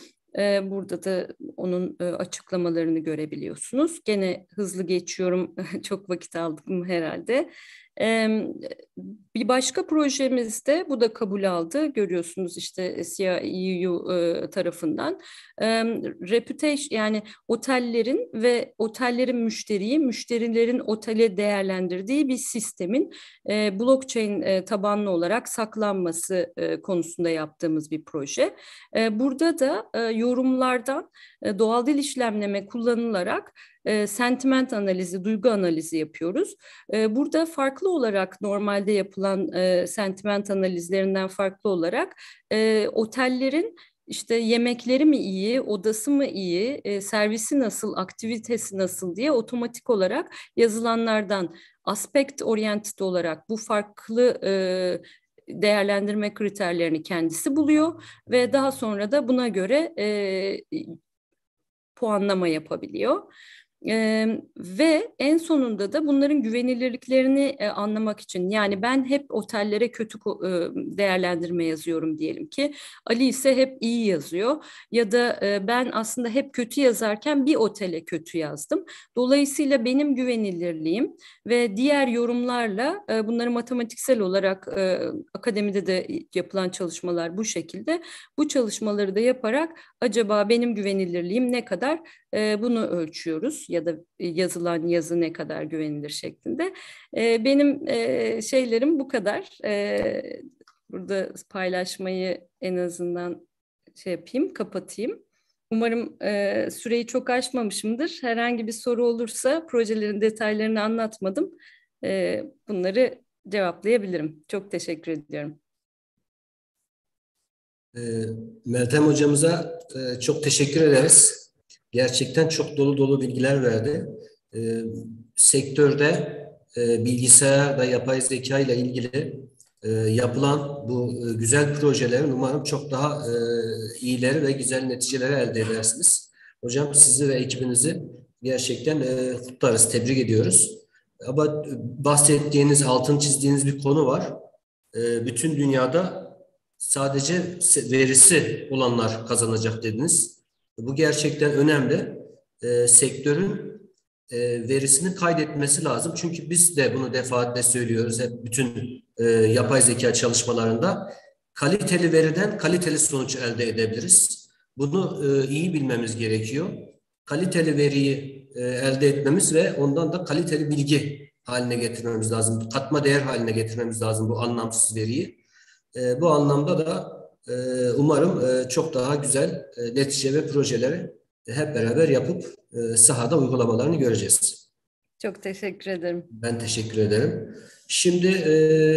Burada da onun açıklamalarını görebiliyorsunuz. Gene hızlı geçiyorum, çok vakit aldım herhalde. Bir başka projemizde bu da kabul aldı. Görüyorsunuz işte C I E U tarafından. Reputation, yani otellerin ve otellerin müşteriyi, müşterilerin otele değerlendirdiği bir sistemin blockchain tabanlı olarak saklanması konusunda yaptığımız bir proje. Burada da yorumlardan doğal dil işlemleme kullanılarak E, sentiment analizi, duygu analizi yapıyoruz. E, burada farklı olarak normalde yapılan e, sentiment analizlerinden farklı olarak e, otellerin işte yemekleri mi iyi, odası mı iyi, e, servisi nasıl, aktivitesi nasıl diye otomatik olarak yazılanlardan aspect oriented olarak bu farklı e, değerlendirme kriterlerini kendisi buluyor ve daha sonra da buna göre e, puanlama yapabiliyor. Ee, ve en sonunda da bunların güvenilirliklerini e, anlamak için, yani ben hep otellere kötü e, değerlendirme yazıyorum diyelim ki, Ali ise hep iyi yazıyor ya da e, ben aslında hep kötü yazarken bir otele kötü yazdım. Dolayısıyla benim güvenilirliğim ve diğer yorumlarla e, bunları matematiksel olarak e, akademide de yapılan çalışmalar bu şekilde, bu çalışmaları da yaparak acaba benim güvenilirliğim ne kadar, e, bunu ölçüyoruz ya da yazılan yazı ne kadar güvenilir şeklinde. E, benim e, şeylerim bu kadar. E, burada paylaşmayı en azından şey yapayım, kapatayım. Umarım e, süreyi çok aşmamışımdır. Herhangi bir soru olursa projelerin detaylarını anlatmadım. E, bunları cevaplayabilirim. Çok teşekkür ediyorum. E, Meltem hocamıza e, çok teşekkür ederiz. Gerçekten çok dolu dolu bilgiler verdi. E, sektörde e, bilgisayar ve yapay zeka ile ilgili e, yapılan bu e, güzel projelerin umarım çok daha e, iyileri ve güzel neticeleri elde edersiniz. Hocam sizi ve ekibinizi gerçekten e, kutlarız, tebrik ediyoruz. Ama bahsettiğiniz, altını çizdiğiniz bir konu var. E, bütün dünyada sadece verisi olanlar kazanacak dediniz. Bu gerçekten önemli. E, sektörün e, verisini kaydetmesi lazım. Çünkü biz de bunu defaatle söylüyoruz. Hep bütün e, yapay zeka çalışmalarında kaliteli veriden kaliteli sonuç elde edebiliriz. Bunu e, iyi bilmemiz gerekiyor. Kaliteli veriyi e, elde etmemiz ve ondan da kaliteli bilgi haline getirmemiz lazım. Katma değer haline getirmemiz lazım bu anlamsız veriyi. E, bu anlamda da e, umarım e, çok daha güzel e, netice ve projeleri hep beraber yapıp e, sahada uygulamalarını göreceğiz. Çok teşekkür ederim. Ben teşekkür ederim. Şimdi e,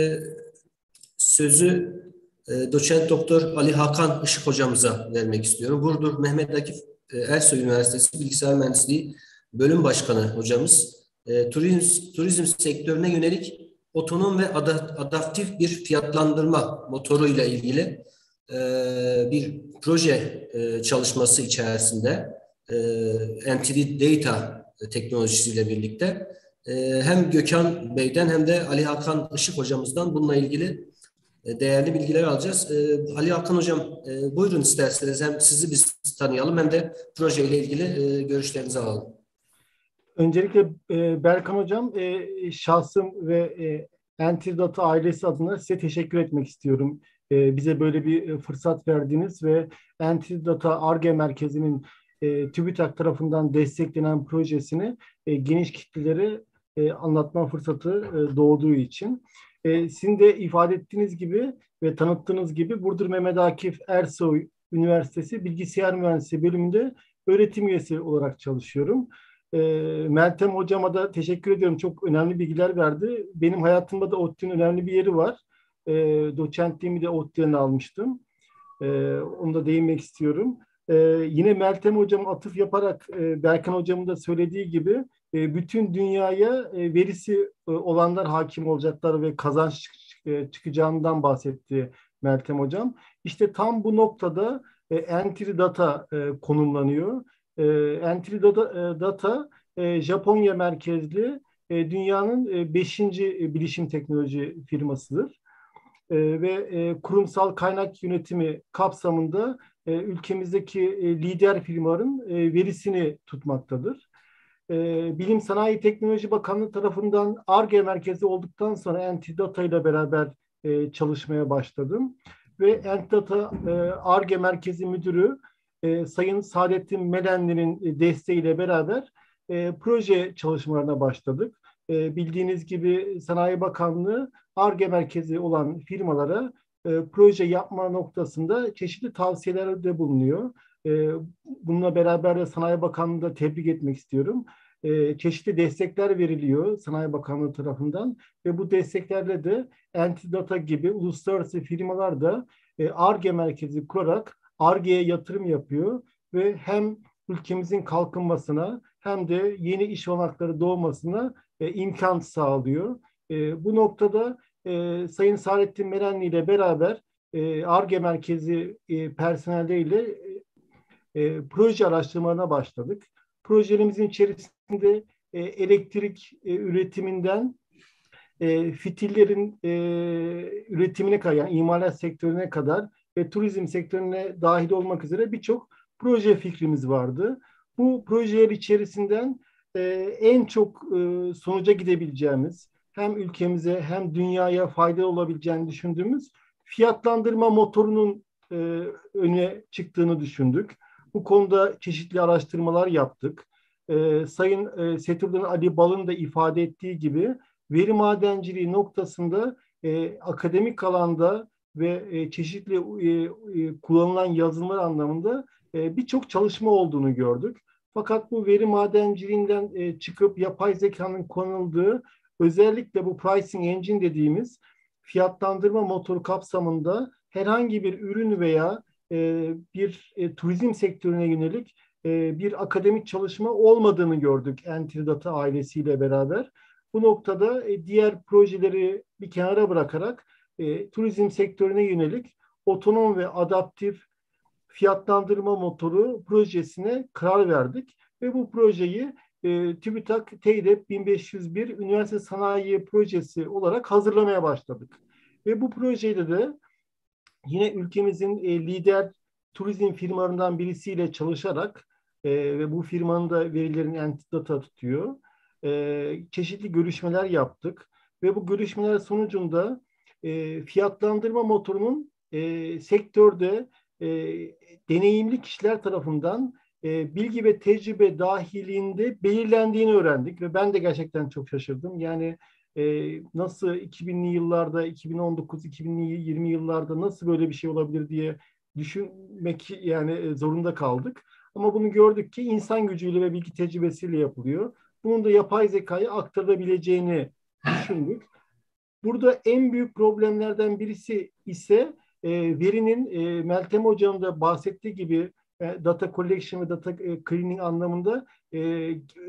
sözü e, doçent doktor Ali Hakan Işık hocamıza vermek istiyorum. Burdur Mehmet Akif e, Ersoy Üniversitesi Bilgisayar Mühendisliği Bölüm Başkanı hocamız. E, turizm, turizm sektörüne yönelik otonom ve adaptif bir fiyatlandırma motoru ile ilgili e, bir proje e, çalışması içerisinde e, Entity Data teknolojisiyle birlikte e, hem Gökhan Bey'den hem de Ali Hakan Işık hocamızdan bununla ilgili e, değerli bilgiler alacağız. E, Ali Hakan hocam e, buyurun isterseniz hem sizi biz tanıyalım hem de projeyle ilgili e, görüşlerinizi alalım. Öncelikle e, Berkan hocam e, şahsım ve e, Entity Data ailesi adına size teşekkür etmek istiyorum. E, bize böyle bir fırsat verdiniz ve Entity Data Ar-Ge Merkezi'nin e, TÜBİTAK tarafından desteklenen projesini e, geniş kitlelere e, anlatma fırsatı e, doğduğu için. E, sizin de ifade ettiğiniz gibi ve tanıttığınız gibi Burdur Mehmet Akif Ersoy Üniversitesi Bilgisayar Mühendisliği bölümünde öğretim üyesi olarak çalışıyorum. E, Meltem hocama da teşekkür ediyorum. Çok önemli bilgiler verdi. Benim hayatımda da ODTÜ'nün önemli bir yeri var. E, doçentliğimi de ODTÜ'den almıştım. E, onu da değinmek istiyorum. E, yine Meltem hocam atıf yaparak e, Berkan hocamın da söylediği gibi e, bütün dünyaya e, verisi e, olanlar hakim olacaklar ve kazanç e, çıkacağından bahsetti Meltem hocam. İşte tam bu noktada e, Entity Data e, konumlanıyor. E, Entity Data, e, Data e, Japonya merkezli e, dünyanın e, beşinci bilişim teknoloji firmasıdır. E, ve e, kurumsal kaynak yönetimi kapsamında e, ülkemizdeki e, lider firmaların e, verisini tutmaktadır. E, Bilim Sanayi Teknoloji Bakanlığı tarafından Ar-Ge merkezi olduktan sonra Entity Data ile beraber e, çalışmaya başladım. Ve Entity Data e, Ar-Ge Merkezi Müdürü e, Sayın Saadettin Melenli'nin desteğiyle beraber e, proje çalışmalarına başladık. E, bildiğiniz gibi Sanayi Bakanlığı Ar-Ge merkezi olan firmalara e, proje yapma noktasında çeşitli tavsiyelerde bulunuyor. E, bununla beraber de Sanayi Bakanlığı'nı da tebrik etmek istiyorum. E, çeşitli destekler veriliyor Sanayi Bakanlığı tarafından ve bu desteklerle de Entity Data gibi uluslararası firmalar da e, Ar-Ge merkezi kurarak Ar-Ge'ye yatırım yapıyor ve hem ülkemizin kalkınmasına hem de yeni iş olanakları doğmasına e, imkan sağlıyor. E, bu noktada e, Sayın Saadettin Melenli ile beraber e, Ar-Ge merkezi e, personelleriyle e, e, proje araştırmalarına başladık. Projelerimizin içerisinde e, elektrik e, üretiminden e, fitillerin e, üretimine kadar, yani imalat sektörüne kadar ve turizm sektörüne dahil olmak üzere birçok proje fikrimiz vardı. Bu projeler içerisinden e, en çok e, sonuca gidebileceğimiz, hem ülkemize hem dünyaya faydalı olabileceğini düşündüğümüz fiyatlandırma motorunun e, öne çıktığını düşündük. Bu konuda çeşitli araştırmalar yaptık. E, Sayın e, Setürden Ali Bal'ın da ifade ettiği gibi veri madenciliği noktasında e, akademik alanda ve e, çeşitli e, e, kullanılan yazılımlar anlamında e, birçok çalışma olduğunu gördük. Fakat bu veri madenciliğinden e, çıkıp yapay zekanın konulduğu, özellikle bu pricing engine dediğimiz fiyatlandırma motoru kapsamında herhangi bir ürün veya e, bir e, turizm sektörüne yönelik e, bir akademik çalışma olmadığını gördük Entidata ailesiyle beraber. Bu noktada e, diğer projeleri bir kenara bırakarak e, turizm sektörüne yönelik otonom ve adaptif fiyatlandırma motoru projesine karar verdik ve bu projeyi e, TÜBİTAK TEİDEP bin beş yüz bir Üniversite Sanayi Projesi olarak hazırlamaya başladık. Ve bu projede de yine ülkemizin e, lider turizm firmalarından birisiyle çalışarak e, ve bu firmanın da verilerini Entidata tutuyor. E, çeşitli görüşmeler yaptık ve bu görüşmeler sonucunda e, fiyatlandırma motorunun e, sektörde e, deneyimli kişiler tarafından e, bilgi ve tecrübe dahilinde belirlendiğini öğrendik ve ben de gerçekten çok şaşırdım. Yani e, nasıl iki binli yıllarda, iki bin on dokuz iki bin yirmi yıllarda nasıl böyle bir şey olabilir diye düşünmek yani zorunda kaldık. Ama bunu gördük ki insan gücüyle ve bilgi tecrübesiyle yapılıyor. Bunun da yapay zekaya aktarılabileceğini düşündük. Burada en büyük problemlerden birisi ise e, verinin e, Meltem Hoca'nın da bahsettiği gibi e, data collection ve data e, cleaning anlamında e,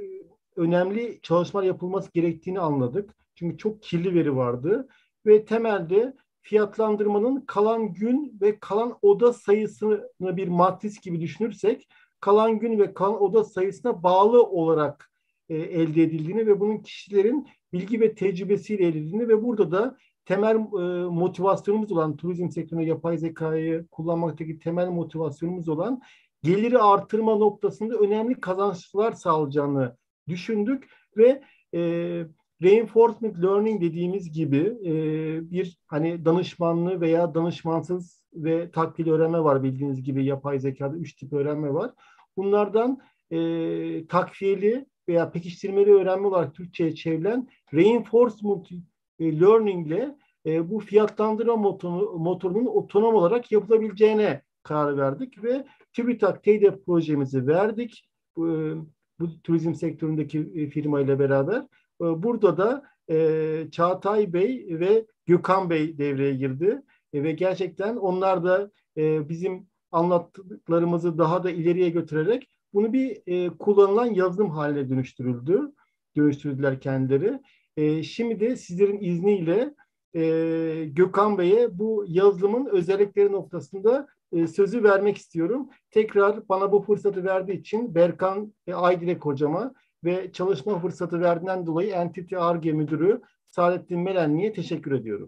önemli çalışmalar yapılması gerektiğini anladık. Çünkü çok kirli veri vardı ve temelde fiyatlandırmanın kalan gün ve kalan oda sayısını bir matris gibi düşünürsek kalan gün ve kalan oda sayısına bağlı olarak e, elde edildiğini ve bunun kişilerin bilgi ve tecrübesiyle elde edildiğini ve burada da temel e, motivasyonumuz olan turizm sektöründe yapay zekayı kullanmaktaki temel motivasyonumuz olan geliri artırma noktasında önemli kazançlar sağlayacağını düşündük ve e, reinforcement learning dediğimiz gibi e, bir hani danışmanlı veya danışmansız ve takvili öğrenme var bildiğiniz gibi yapay zekada üç tip öğrenme var. Bunlardan e, takviyeli veya pekiştirmeli öğrenme olarak Türkçe'ye çevrilen reinforcement learning ile e, bu fiyatlandırma motoru, motorunun otonom olarak yapılabileceğine karar verdik ve TÜBİTAK TEİDEP projemizi verdik e, bu turizm sektöründeki firma ile beraber. E, burada da e, Çağatay Bey ve Gökhan Bey devreye girdi e, ve gerçekten onlar da e, bizim anlattıklarımızı daha da ileriye götürerek bunu bir e, kullanılan yazılım haline dönüştürüldü. Dönüştürdüler kendileri. E, şimdi de sizlerin izniyle e, Gökhan Bey'e bu yazılımın özellikleri noktasında e, sözü vermek istiyorum. Tekrar bana bu fırsatı verdiği için Berkan e, Aydilek hocama ve çalışma fırsatı verdiğinden dolayı Entity Ar-Ge Müdürü Saadettin Melenli'ye teşekkür ediyorum.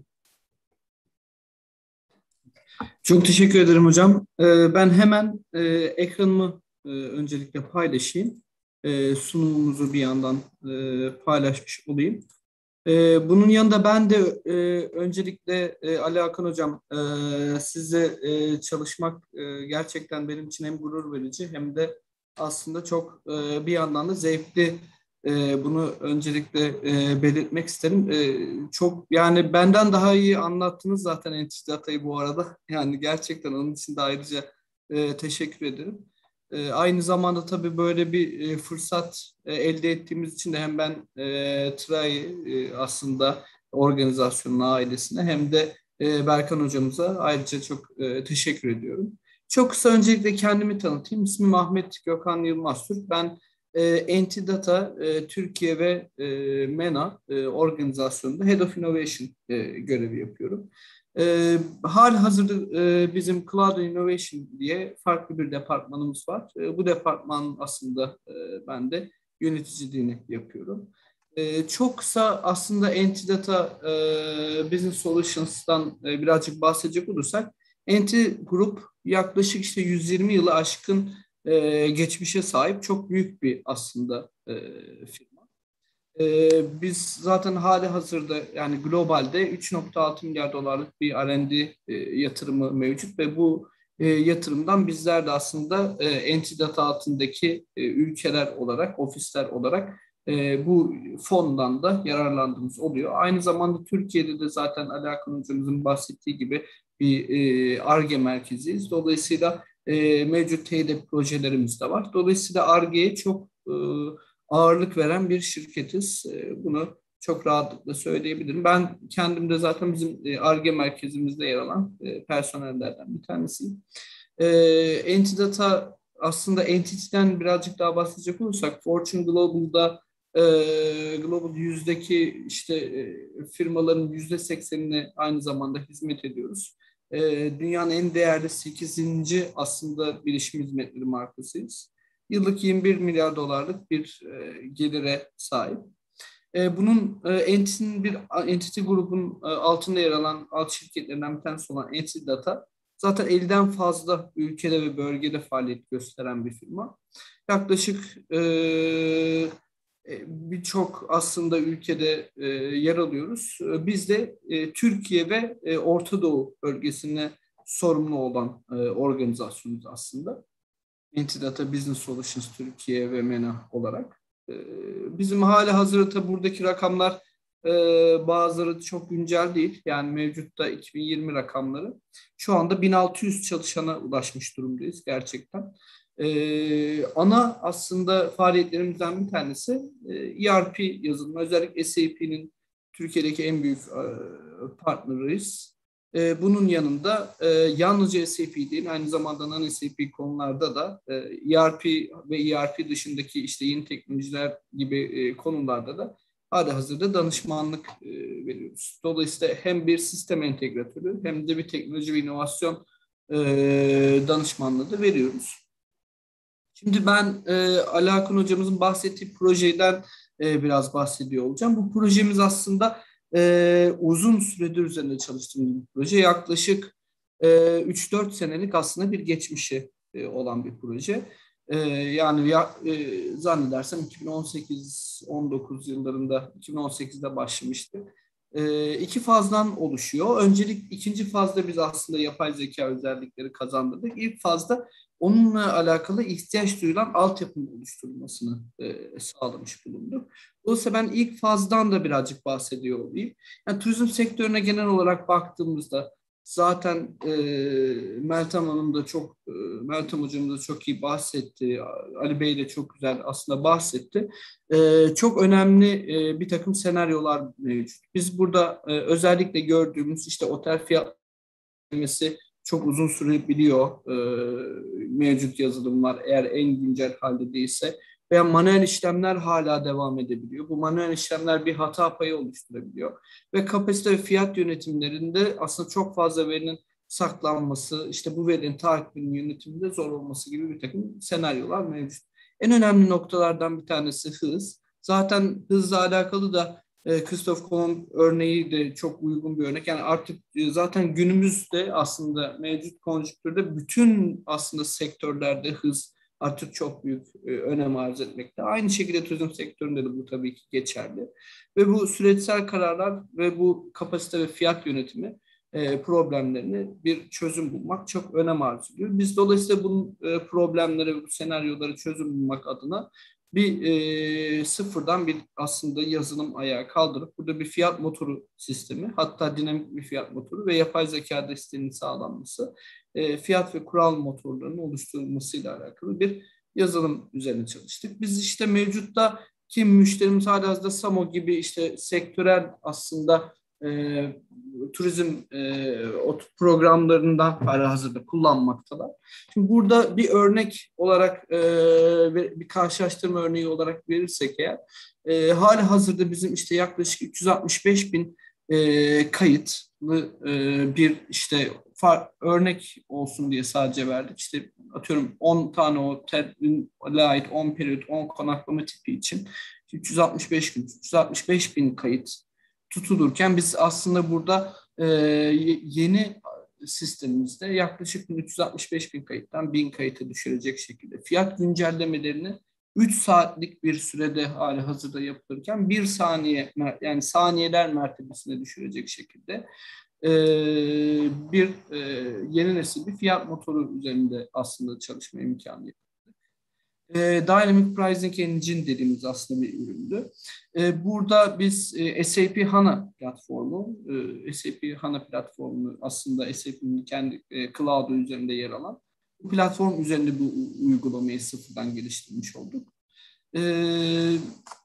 Çok teşekkür ederim hocam. E, ben hemen e, ekranımı e, öncelikle paylaşayım. E, sunumumuzu bir yandan e, paylaşmış olayım. E, bunun yanında ben de e, öncelikle e, Ali Hakan hocam e, sizle e, çalışmak e, gerçekten benim için hem gurur verici hem de aslında çok e, bir yandan da zevkli. E, bunu öncelikle e, belirtmek isterim. E, çok yani benden daha iyi anlattınız zaten Entidata'yı bu arada. Yani gerçekten onun için de ayrıca e, teşekkür ederim. E, aynı zamanda tabii böyle bir e, fırsat e, elde ettiğimiz için de hem ben e, T R A İ e, aslında organizasyonuna, ailesine hem de e, Berkan hocamıza ayrıca çok e, teşekkür ediyorum. Çok kısa öncelikle kendimi tanıtayım. İsmim Ahmet Gökhan Yılmaz Türk. Ben e, Entidata e, Türkiye ve e, MENA e, organizasyonunda Head of Innovation e, görevi yapıyorum. E, hal hazırda e, bizim Cloud Innovation diye farklı bir departmanımız var. E, bu departmanın aslında e, ben de yöneticiliğini yapıyorum. E, çok kısa aslında Entidata e, Business Solutions'tan e, birazcık bahsedecek olursak, Enti Grup yaklaşık işte yüz yirmi yılı aşkın e, geçmişe sahip çok büyük bir aslında e, firma. E, biz zaten hali hazırda yani globalde üç nokta altı milyar dolarlık bir R and D e, yatırımı mevcut ve bu e, yatırımdan bizler de aslında e, Entidata altındaki e, ülkeler olarak, ofisler olarak e, bu fondan da yararlandığımız oluyor. Aynı zamanda Türkiye'de de zaten Ali Hakan hocamızın bahsettiği gibi bir Ar-Ge merkeziyiz. Dolayısıyla e, mevcut teyit projelerimiz de var. Dolayısıyla Ar-Ge'ye çok e, ağırlık veren bir şirketiz. E, bunu çok rahatlıkla söyleyebilirim. Ben kendim de zaten bizim Ar-Ge merkezimizde yer alan e, personellerden bir tanesiyim. E, Entidata aslında Entity'den birazcık daha bahsedecek olursak Fortune Global'da e, Global yüzdeki işte e, firmaların yüzde seksenine aynı zamanda hizmet ediyoruz. E, dünyanın en değerli sekizinci aslında bilişim hizmetleri markasıyız. Yıllık yirmi bir milyar dolarlık bir e, gelire sahip. E, bunun e, Entity'nin bir Entity grubun e, altında yer alan alt şirketlerinden bir tanesi olan Entity Data zaten elden fazla ülkede ve bölgede faaliyet gösteren bir firma. Yaklaşık e, birçok aslında ülkede e, yer alıyoruz. E, biz de e, Türkiye ve e, Orta Doğu bölgesine sorumlu olan e, organizasyonuz aslında. Entity Data Business Solutions Türkiye ve MENA olarak. E, bizim hali hazırda buradaki rakamlar e, bazıları çok güncel değil. Yani mevcutta iki bin yirmi rakamları. Şu anda bin altı yüz çalışana ulaşmış durumdayız gerçekten. Ee, ana aslında faaliyetlerimizden bir tanesi e, E R P yazılımı. Özellikle S A P'nin Türkiye'deki en büyük e, partneriyiz. E, bunun yanında e, yalnızca S A P değil, aynı zamanda non-S A P konularda da e, E R P ve E R P dışındaki işte yeni teknolojiler gibi e, konularda da halihazırda danışmanlık e, veriyoruz. Dolayısıyla hem bir sistem entegratörü hem de bir teknoloji ve inovasyon e, danışmanlığı da veriyoruz. Şimdi ben e, Ali Hakan hocamızın bahsettiği projeden e, biraz bahsediyor olacağım. Bu projemiz aslında e, uzun süredir üzerinde çalıştığımız bir proje. Yaklaşık e, üç dört senelik aslında bir geçmişi e, olan bir proje. E, yani ya, e, zannedersem iki bin on sekiz on dokuz yıllarında, iki bin on sekizde başlamıştı. E, iki fazdan oluşuyor. Öncelik ikinci fazda biz aslında yapay zeka özellikleri kazandırdık. İlk fazda onunla alakalı ihtiyaç duyulan altyapının oluşturulmasını e, sağlamış bulunduk. Dolayısıyla ben ilk fazdan da birazcık bahsediyor olayım. Yani turizm sektörüne genel olarak baktığımızda zaten e, Meltem Hanım da çok, e, Meltem Hocam da çok iyi bahsetti. Ali Bey de çok güzel aslında bahsetti. E, çok önemli e, bir takım senaryolar mevcut. Biz burada e, özellikle gördüğümüz işte otel fiyatlaması çok uzun sürebiliyor e, mevcut yazılımlar eğer en güncel halde değilse veya manuel işlemler hala devam edebiliyor. Bu manuel işlemler bir hata payı oluşturabiliyor ve kapasite ve fiyat yönetimlerinde aslında çok fazla verinin saklanması, işte bu verinin takibinin yönetiminde zor olması gibi bir takım senaryolar mevcut. En önemli noktalardan bir tanesi hız. Zaten hızla alakalı da Christoph Kolomb örneği de çok uygun bir örnek. Yani artık zaten günümüzde aslında mevcut konjonktürde bütün aslında sektörlerde hız artık çok büyük önem arz etmekte. Aynı şekilde turizm sektöründe de bu tabii ki geçerli. Ve bu süreçsel kararlar ve bu kapasite ve fiyat yönetimi problemlerini bir çözüm bulmak çok önem arz ediyor. Biz dolayısıyla bu problemlere ve bu senaryoları çözüm bulmak adına bir e, sıfırdan bir aslında yazılım ayağı kaldırıp burada bir fiyat motoru sistemi, hatta dinamik bir fiyat motoru ve yapay zeka desteğinin sağlanması, e, fiyat ve kural motorlarının oluşturulmasıyla alakalı bir yazılım üzerine çalıştık. Biz işte mevcutta ki müşterimiz halihazırda Samo gibi işte sektörel aslında e, turizm e, programlarından halihazırda kullanmaktalar. Şimdi burada bir örnek olarak e, bir karşılaştırma örneği olarak verirsek eğer e, halihazırda bizim işte yaklaşık üç yüz altmış beş bin e, kayıtlı e, bir işte far, örnek olsun diye sadece verdik. İşte atıyorum on tane otele ait on periyot on konaklama tipi için üç yüz altmış beş gün, üç yüz altmış beş bin kayıt tutulurken biz aslında burada e, yeni sistemimizde yaklaşık üç yüz altmış beş bin kayıttan bin kayıta düşürecek şekilde fiyat güncellemelerini üç saatlik bir sürede hali hazırda yapılırken bir saniye yani saniyeler mertebesine düşürecek şekilde e, bir e, yeni nesil bir fiyat motoru üzerinde aslında çalışma imkanı yapıldı. E, Dynamic Pricing Engine dediğimiz aslında bir üründü. E, burada biz e, S A P HANA platformu, e, S A P HANA platformu aslında S A P'nin kendi e, cloud'u üzerinde yer alan Bu platform üzerinde bu uygulamayı sıfırdan geliştirmiş olduk. Ee,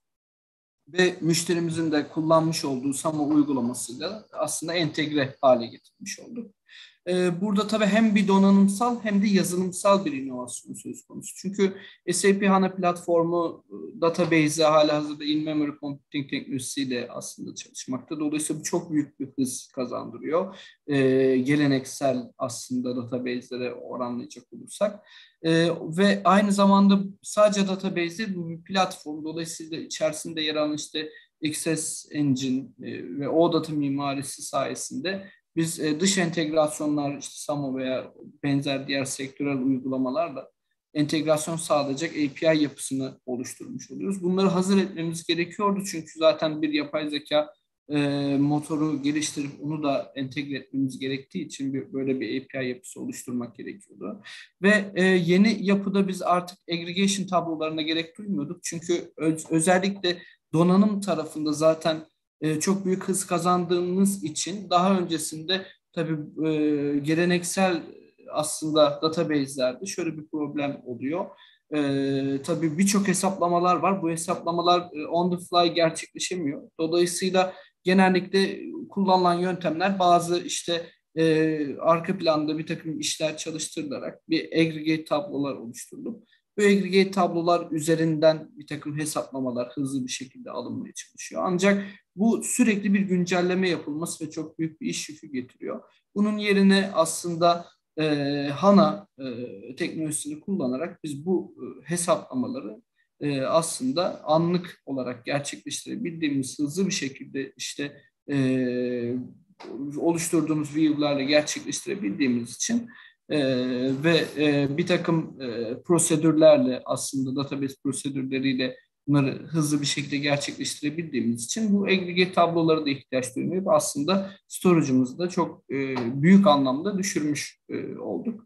ve müşterimizin de kullanmış olduğu Samo uygulamasıyla aslında entegre hale getirmiş olduk. Ee, burada tabii hem bir donanımsal hem de yazılımsal bir inovasyon söz konusu. Çünkü S A P HANA platformu database'e halihazırda in-memory computing teknolojisiyle aslında çalışmakta. Dolayısıyla bu çok büyük bir hız kazandırıyor. Ee, geleneksel aslında database'lere oranlayacak olursak. Ee, ve aynı zamanda sadece database bu bir platform. Dolayısıyla içerisinde yer alan işte Access Engine e, ve O data mimarisi sayesinde biz e, dış entegrasyonlar, işte Samo veya benzer diğer sektörel uygulamalarla entegrasyon sağlayacak A P I yapısını oluşturmuş oluyoruz. Bunları hazır etmemiz gerekiyordu çünkü zaten bir yapay zeka e, motoru geliştirip onu da entegre etmemiz gerektiği için bir, böyle bir A P I yapısı oluşturmak gerekiyordu. Ve e, yeni yapıda biz artık aggregation tablolarına gerek duymuyorduk. Çünkü öz, özellikle donanım tarafında zaten e, çok büyük hız kazandığımız için daha öncesinde tabii e, geleneksel aslında database'lerde şöyle bir problem oluyor. Ee, tabii birçok hesaplamalar var. Bu hesaplamalar e, on the fly gerçekleşemiyor. Dolayısıyla genellikle kullanılan yöntemler bazı işte e, arka planda bir takım işler çalıştırılarak bir aggregate tablolar oluşturulup bu aggregate tablolar üzerinden bir takım hesaplamalar hızlı bir şekilde alınmaya çalışıyor. Ancak bu sürekli bir güncelleme yapılması ve çok büyük bir iş yükü getiriyor. Bunun yerine aslında e, HANA e, teknolojisini kullanarak biz bu e, hesaplamaları e, aslında anlık olarak gerçekleştirebildiğimiz, hızlı bir şekilde işte e, oluşturduğumuz view'larla gerçekleştirebildiğimiz için e, ve e, bir takım e, prosedürlerle aslında database prosedürleriyle bunları hızlı bir şekilde gerçekleştirebildiğimiz için bu aggregate tablolara da ihtiyaç duymuyor ve aslında storage'ımızı da çok e, büyük anlamda düşürmüş e, olduk.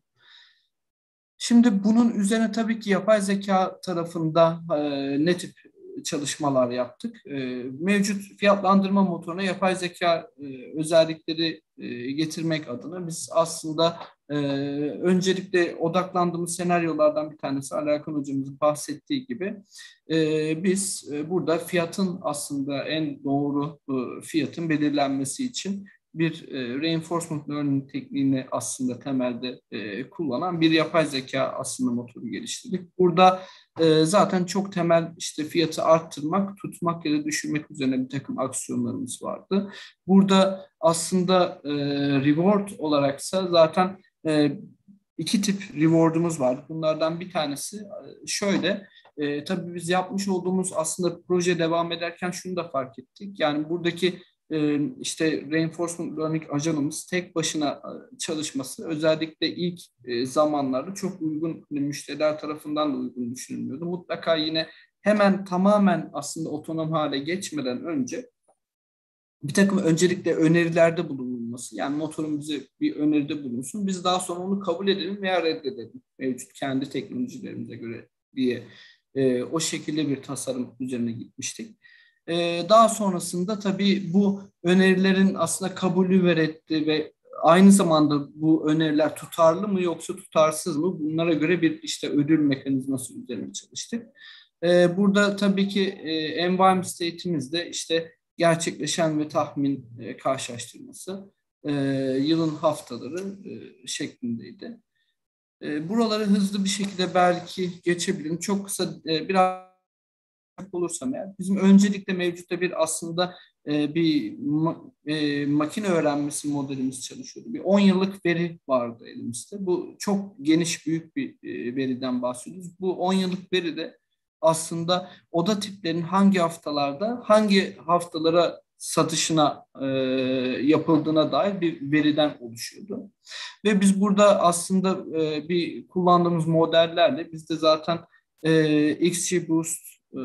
Şimdi bunun üzerine tabii ki yapay zeka tarafında e, ne tip çalışmalar yaptık. E, mevcut fiyatlandırma motoruna yapay zeka e, özellikleri e, getirmek adına biz aslında e, öncelikle odaklandığımız senaryolardan bir tanesi Ali Hakan hocamızın bahsettiği gibi e, biz e, burada fiyatın aslında en doğru e, fiyatın belirlenmesi için bir e, reinforcement learning tekniğini aslında temelde e, kullanan bir yapay zeka aslında motoru geliştirdik. Burada e, zaten çok temel işte fiyatı arttırmak, tutmak ya da düşürmek üzerine bir takım aksiyonlarımız vardı. Burada aslında e, reward olaraksa zaten e, iki tip reward'umuz vardı. Bunlardan bir tanesi e, şöyle. E, tabii biz yapmış olduğumuz aslında proje devam ederken şunu da fark ettik. Yani buradaki işte reinforcement learning ajanımız tek başına çalışması özellikle ilk zamanlarda çok uygun, müşteriler tarafından da uygun düşünülmüyordu. Mutlaka yine hemen tamamen aslında otonom hale geçmeden önce bir takım öncelikle önerilerde bulunulması, yani motorun bize bir öneride bulunsun, biz daha sonra onu kabul edelim veya reddedelim mevcut kendi teknolojilerimize göre diye e, o şekilde bir tasarım üzerine gitmiştik. Daha sonrasında tabii bu önerilerin aslında kabulü ve reddi ve aynı zamanda bu öneriler tutarlı mı yoksa tutarsız mı? Bunlara göre bir işte ödül mekanizması üzerine çalıştık. Burada tabii ki environment state'imizde işte gerçekleşen ve tahmin karşılaştırması yılın haftaları şeklindeydi. Buraları hızlı bir şekilde belki geçebilirim. Çok kısa biraz olursam eğer, bizim öncelikle mevcutta bir aslında e, bir ma, e, makine öğrenmesi modelimiz çalışıyordu. Bir on yıllık veri vardı elimizde. Bu çok geniş, büyük bir e, veriden bahsediyoruz. Bu on yıllık veride aslında oda tiplerinin hangi haftalarda, hangi haftalara satışına e, yapıldığına dair bir veriden oluşuyordu. Ve biz burada aslında e, bir kullandığımız modellerle biz de zaten e, X G Boost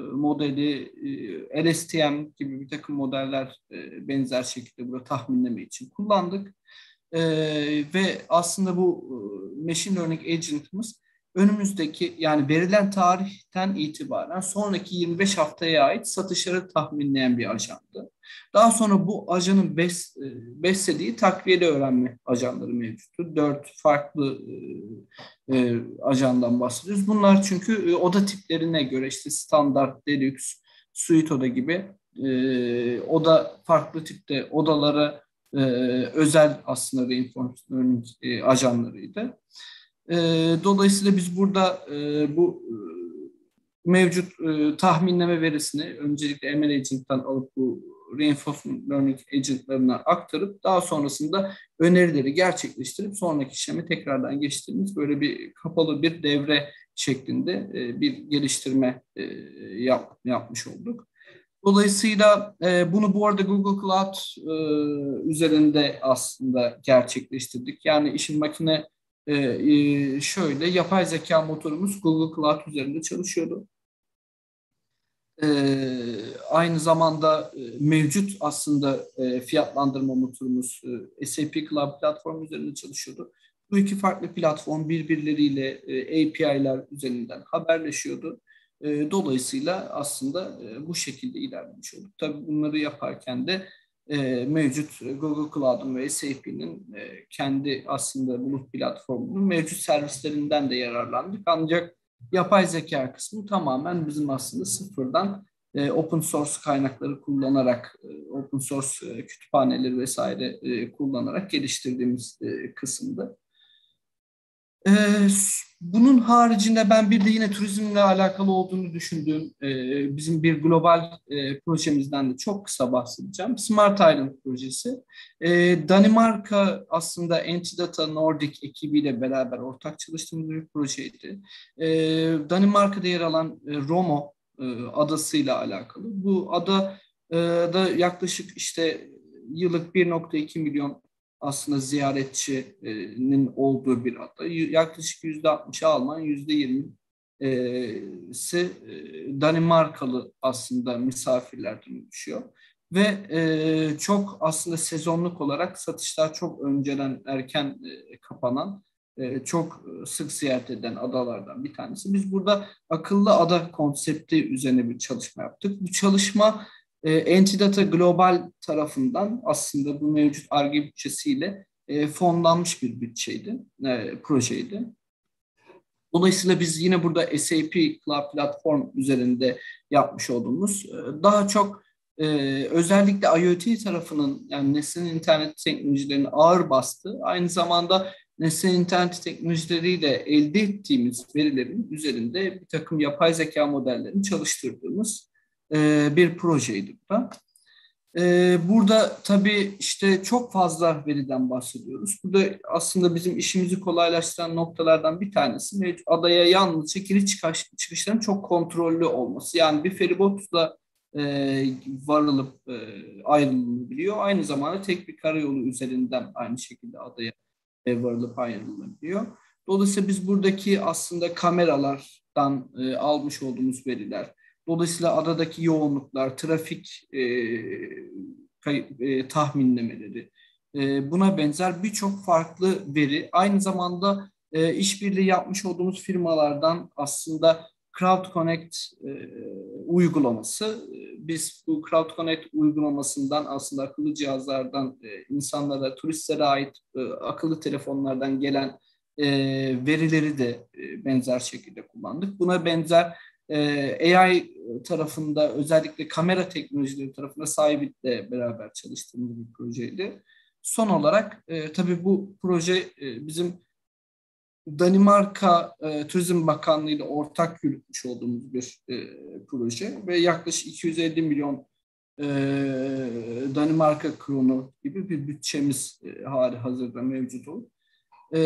modeli, L S T M gibi bir takım modeller benzer şekilde burada tahminleme için kullandık. Ve aslında bu Machine Learning Agent'ımız önümüzdeki, yani verilen tarihten itibaren sonraki yirmi beş haftaya ait satışları tahminleyen bir ajandı. Daha sonra bu ajanın bes, beslediği takviyeli öğrenme ajanları mevcuttu. Dört farklı e, e, ajandan bahsediyoruz. Bunlar çünkü e, oda tiplerine göre işte standart, deluxe, suite oda gibi e, oda farklı tipte odalara e, özel aslında reinforcement learning e, ajanlarıydı. E, dolayısıyla biz burada e, bu e, mevcut e, tahminleme verisini öncelikle M L Agent'tan alıp bu Reinforcement Learning Agent'larına aktarıp daha sonrasında önerileri gerçekleştirip sonraki işlemi tekrardan geçtiğimiz böyle bir kapalı bir devre şeklinde e, bir geliştirme e, yap, yapmış olduk. Dolayısıyla e, bunu bu arada Google Cloud e, üzerinde aslında gerçekleştirdik. Yani işin makine e, e, şöyle, yapay zeka motorumuz Google Cloud üzerinde çalışıyordu. E, aynı zamanda e, mevcut aslında e, fiyatlandırma motorumuz e, S A P Cloud platform üzerinde çalışıyordu. Bu iki farklı platform birbirleriyle e, A P I'ler üzerinden haberleşiyordu. Dolayısıyla aslında bu şekilde ilerlemiş olduk. Tabii bunları yaparken de mevcut Google Cloud'un ve S A P'nin kendi aslında bulut platformunun mevcut servislerinden de yararlandık. Ancak yapay zeka kısmı tamamen bizim aslında sıfırdan open source kaynakları kullanarak, open source kütüphaneleri vesaire kullanarak geliştirdiğimiz kısımda. Ee, bunun haricinde ben bir de yine turizmle alakalı olduğunu düşündüğüm e, bizim bir global e, projemizden de çok kısa bahsedeceğim. Smart Island projesi. E, Danimarka aslında Entidata Nordic ekibiyle beraber ortak çalıştığımız bir projeydi. E, Danimarka'da yer alan e, Romo e, adasıyla alakalı. Bu ada e, da yaklaşık işte yıllık bir nokta iki milyon aslında ziyaretçinin olduğu bir ada. Yaklaşık yüzde altmışı Alman, yüzde yirmisi Danimarkalı aslında misafirlerden oluşuyor. Ve e, çok aslında sezonluk olarak satışlar çok önceden erken e, kapanan, e, çok sık ziyaret edilen adalardan bir tanesi. Biz burada akıllı ada konsepti üzerine bir çalışma yaptık. Bu çalışma E, Entidata Global tarafından aslında bu mevcut Ar-Ge bütçesiyle e, fonlanmış bir bütçeydi, e, projeydi. Dolayısıyla biz yine burada S A P Cloud Platform üzerinde yapmış olduğumuz e, daha çok e, özellikle IoT tarafının, yani nesnenin internet teknolojilerinin ağır bastığı, aynı zamanda nesnenin internet teknolojileriyle elde ettiğimiz verilerin üzerinde bir takım yapay zeka modellerini çalıştırdığımız bir projeydi bu da. Burada tabii işte çok fazla veriden bahsediyoruz. Burada aslında bizim işimizi kolaylaştıran noktalardan bir tanesi adaya yalnızca giriş çıkış, çıkışların çok kontrollü olması. Yani bir feribotla varılıp ayrılabiliyor. Aynı zamanda tek bir karayolu üzerinden aynı şekilde adaya varılıp ayrılabiliyor. Dolayısıyla biz buradaki aslında kameralardan almış olduğumuz veriler, dolayısıyla adadaki yoğunluklar, trafik e, kay, e, tahminlemeleri, e, buna benzer birçok farklı veri. Aynı zamanda e, işbirliği yapmış olduğumuz firmalardan aslında Crowd Connect e, uygulaması. Biz bu Crowd Connect uygulamasından aslında akıllı cihazlardan e, insanlara, turistlere ait e, akıllı telefonlardan gelen e, verileri de e, benzer şekilde kullandık. Buna benzer A I tarafında özellikle kamera teknolojileri tarafında Saibit'le beraber çalıştığımız bir projeydi. Son olarak e, tabii bu proje e, bizim Danimarka e, Turizm Bakanlığı ile ortak yürütmüş olduğumuz bir e, proje ve yaklaşık iki yüz elli milyon e, Danimarka kronu gibi bir bütçemiz e, hali hazırda mevcut olup e,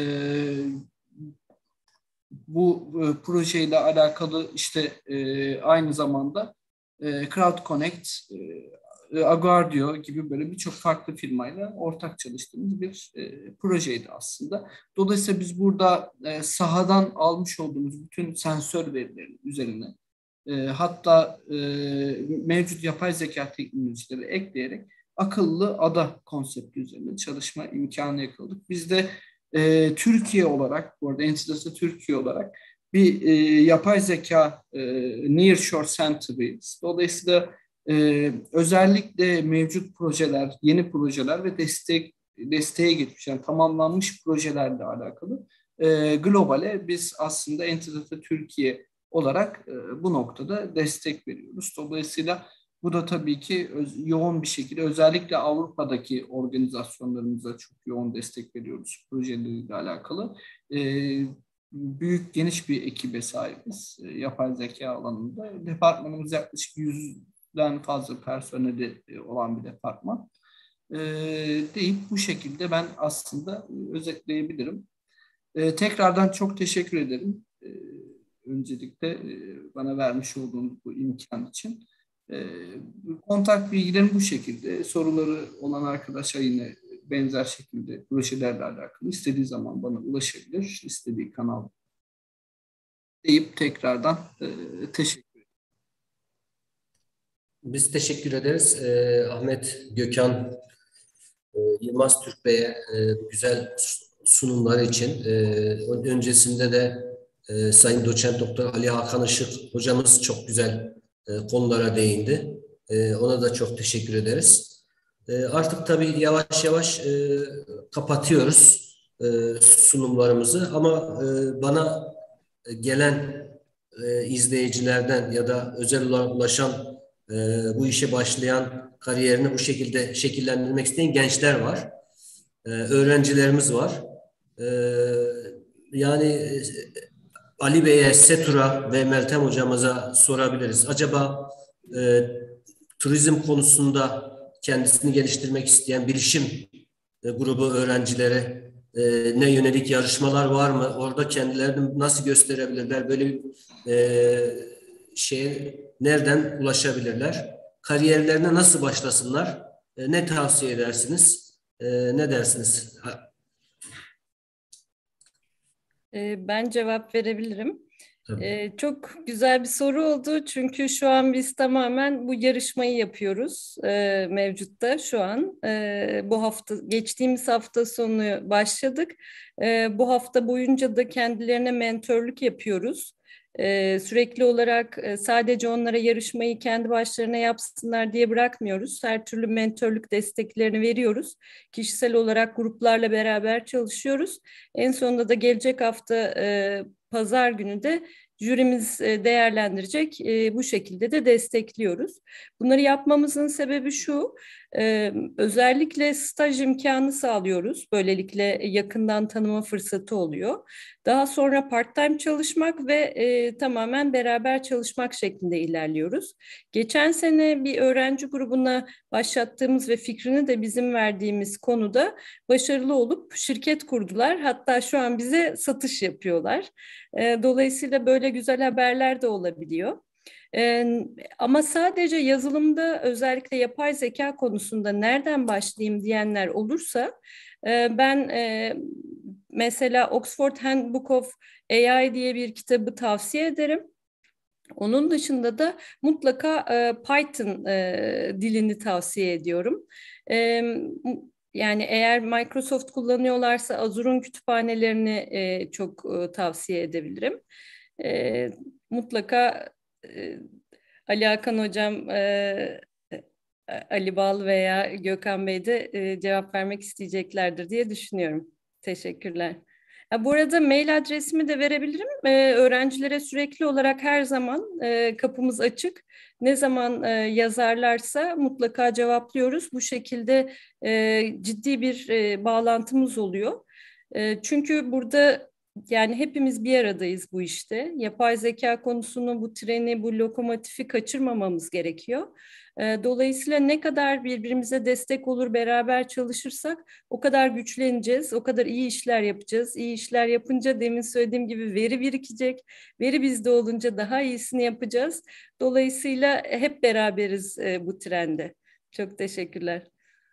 bu e, projeyle alakalı işte e, aynı zamanda e, Crowd Connect, e, Aguardio gibi böyle birçok farklı firmayla ortak çalıştığımız bir e, projeydi aslında. Dolayısıyla biz burada e, sahadan almış olduğumuz bütün sensör verileri üzerine e, hatta e, mevcut yapay zeka teknolojileri ekleyerek akıllı ada konsepti üzerinde çalışma imkanı yakaladık. Biz de e, Türkiye olarak, bu arada Entidata Türkiye olarak bir e, yapay zeka e, Nearshore Center'ıyız. Dolayısıyla E, özellikle mevcut projeler, yeni projeler ve destek desteğe geçmiş, yani tamamlanmış projelerle alakalı e, globale biz aslında Entidata Türkiye olarak e, bu noktada destek veriyoruz. Dolayısıyla bu da tabii ki öz, yoğun bir şekilde özellikle Avrupa'daki organizasyonlarımıza çok yoğun destek veriyoruz projeleriyle alakalı. E, büyük, geniş bir ekibe sahibiz e, yapay zeka alanında. Departmanımız yaklaşık yüzden fazla personeli olan bir departman. E, deyip bu şekilde ben aslında özetleyebilirim. E, tekrardan çok teşekkür ederim. E, öncelikle e, bana vermiş olduğunuz bu imkan için. E, kontak bilgilerim bu şekilde. Soruları olan arkadaşlar yine benzer şekilde projelerle alakalı istediği zaman bana ulaşabilir. İstediği kanal deyip tekrardan e, teşekkür ederim. Biz teşekkür ederiz. E, Ahmet Gökhan e, Yılmaz Türk Bey'e e, güzel sunumlar için. E, öncesinde de e, Sayın Doçent Doktor Ali Hakan Işık hocamız çok güzel e, konulara değindi. E, ona da çok teşekkür ederiz. E, artık tabii yavaş yavaş e, kapatıyoruz e, sunumlarımızı ama e, bana gelen e, izleyicilerden ya da özel olarak ulaşan e, bu işe başlayan kariyerini bu şekilde şekillendirmek isteyen gençler var. E, öğrencilerimiz var. E, yani e, Ali Bey'e, Setur'a ve Meltem hocamıza sorabiliriz. Acaba e, turizm konusunda kendisini geliştirmek isteyen bilişim e, grubu öğrencilere e, ne yönelik yarışmalar var mı? Orada kendilerini nasıl gösterebilirler? Böyle bir e, şeye nereden ulaşabilirler? Kariyerlerine nasıl başlasınlar? E, ne tavsiye edersiniz? E, ne dersiniz? E, ben cevap verebilirim. Tabii. Ee, çok güzel bir soru oldu çünkü şu an biz tamamen bu yarışmayı yapıyoruz e, mevcutta şu an. E, bu hafta, geçtiğimiz hafta sonu başladık. E, bu hafta boyunca da kendilerine mentörlük yapıyoruz. E, sürekli olarak e, sadece onlara yarışmayı kendi başlarına yapsınlar diye bırakmıyoruz. Her türlü mentörlük desteklerini veriyoruz. Kişisel olarak gruplarla beraber çalışıyoruz. En sonunda da gelecek hafta e, Pazar günü de jürimiz değerlendirecek. Bu şekilde de destekliyoruz. Bunları yapmamızın sebebi şu, özellikle staj imkanı sağlıyoruz. Böylelikle yakından tanıma fırsatı oluyor. Daha sonra part-time çalışmak ve tamamen beraber çalışmak şeklinde ilerliyoruz. Geçen sene bir öğrenci grubuna başlattığımız ve fikrini de bizim verdiğimiz konuda başarılı olup şirket kurdular. Hatta şu an bize satış yapıyorlar. Dolayısıyla böyle güzel haberler de olabiliyor. Ee, ama sadece yazılımda özellikle yapay zeka konusunda nereden başlayayım diyenler olursa e, ben e, mesela Oxford Handbook of A I diye bir kitabı tavsiye ederim. Onun dışında da mutlaka e, Python e, dilini tavsiye ediyorum. E, Yani eğer Microsoft kullanıyorlarsa Azure'un kütüphanelerini e, çok e, tavsiye edebilirim. E, mutlaka e, Ali Hakan Hocam, e, Ali Bal veya Gökhan Bey de e, cevap vermek isteyeceklerdir diye düşünüyorum. Teşekkürler. Ha, bu arada mail adresimi de verebilirim. Ee, öğrencilere sürekli olarak her zaman e, kapımız açık. Ne zaman e, yazarlarsa mutlaka cevaplıyoruz. Bu şekilde e, ciddi bir e, bağlantımız oluyor. E, çünkü burada yani hepimiz bir aradayız bu işte. Yapay zeka konusunu, bu treni, bu lokomotifi kaçırmamamız gerekiyor. Dolayısıyla ne kadar birbirimize destek olur, beraber çalışırsak o kadar güçleneceğiz, o kadar iyi işler yapacağız. İyi işler yapınca demin söylediğim gibi veri birikecek. Veri bizde olunca daha iyisini yapacağız. Dolayısıyla hep beraberiz bu trende. Çok teşekkürler.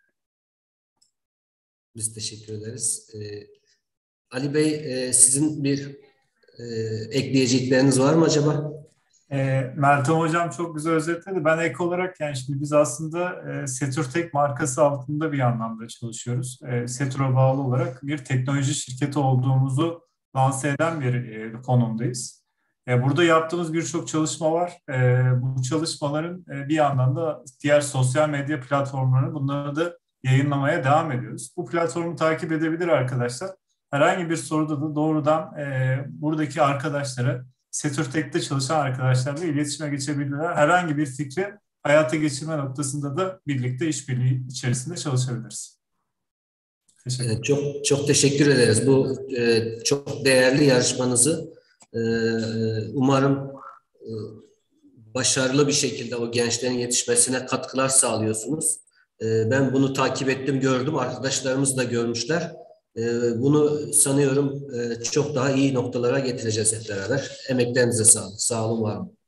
Biz teşekkür ederiz. Ee, Ali Bey, e, sizin bir e, ekleyecekleriniz var mı acaba? E, Meltem Hocam çok güzel özetledi. Ben ek olarak yani şimdi biz aslında e, Seturtek markası altında bir anlamda çalışıyoruz. E, Setur'a bağlı olarak bir teknoloji şirketi olduğumuzu lanse eden bir e, konumdayız. E, burada yaptığımız birçok çalışma var. E, bu çalışmaların e, bir yandan da diğer sosyal medya platformlarını bunları da yayınlamaya devam ediyoruz. Bu platformu takip edebilir arkadaşlar. Herhangi bir soruda da doğrudan e, buradaki arkadaşlara, SETÜRTEK'te çalışan arkadaşlarla iletişime geçebilirler. Herhangi bir fikri hayata geçirme noktasında da birlikte işbirliği içerisinde çalışabiliriz. Teşekkür ederim. Çok çok teşekkür ederiz. Bu e, çok değerli yarışmanızı e, umarım e, başarılı bir şekilde o gençlerin yetişmesine katkılar sağlıyorsunuz. E, ben bunu takip ettim, gördüm. Arkadaşlarımız da görmüşler. E, bunu sanıyorum e, çok daha iyi noktalara getireceğiz hep beraber. Emeklerinize sağlık. Sağ olun, var olun.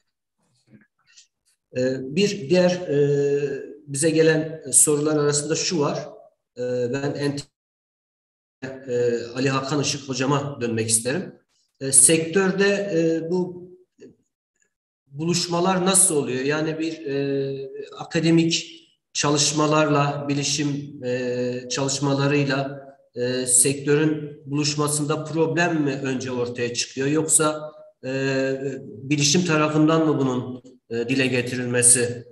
E, bir diğer e, bize gelen sorular arasında şu var. E, ben en E, Ali Hakan Işık hocama dönmek isterim. E, sektörde e, bu buluşmalar nasıl oluyor? Yani bir e, akademik çalışmalarla, bilişim e, çalışmalarıyla e, sektörün buluşmasında problem mi önce ortaya çıkıyor? Yoksa e, bilişim tarafından mı bunun e, dile getirilmesi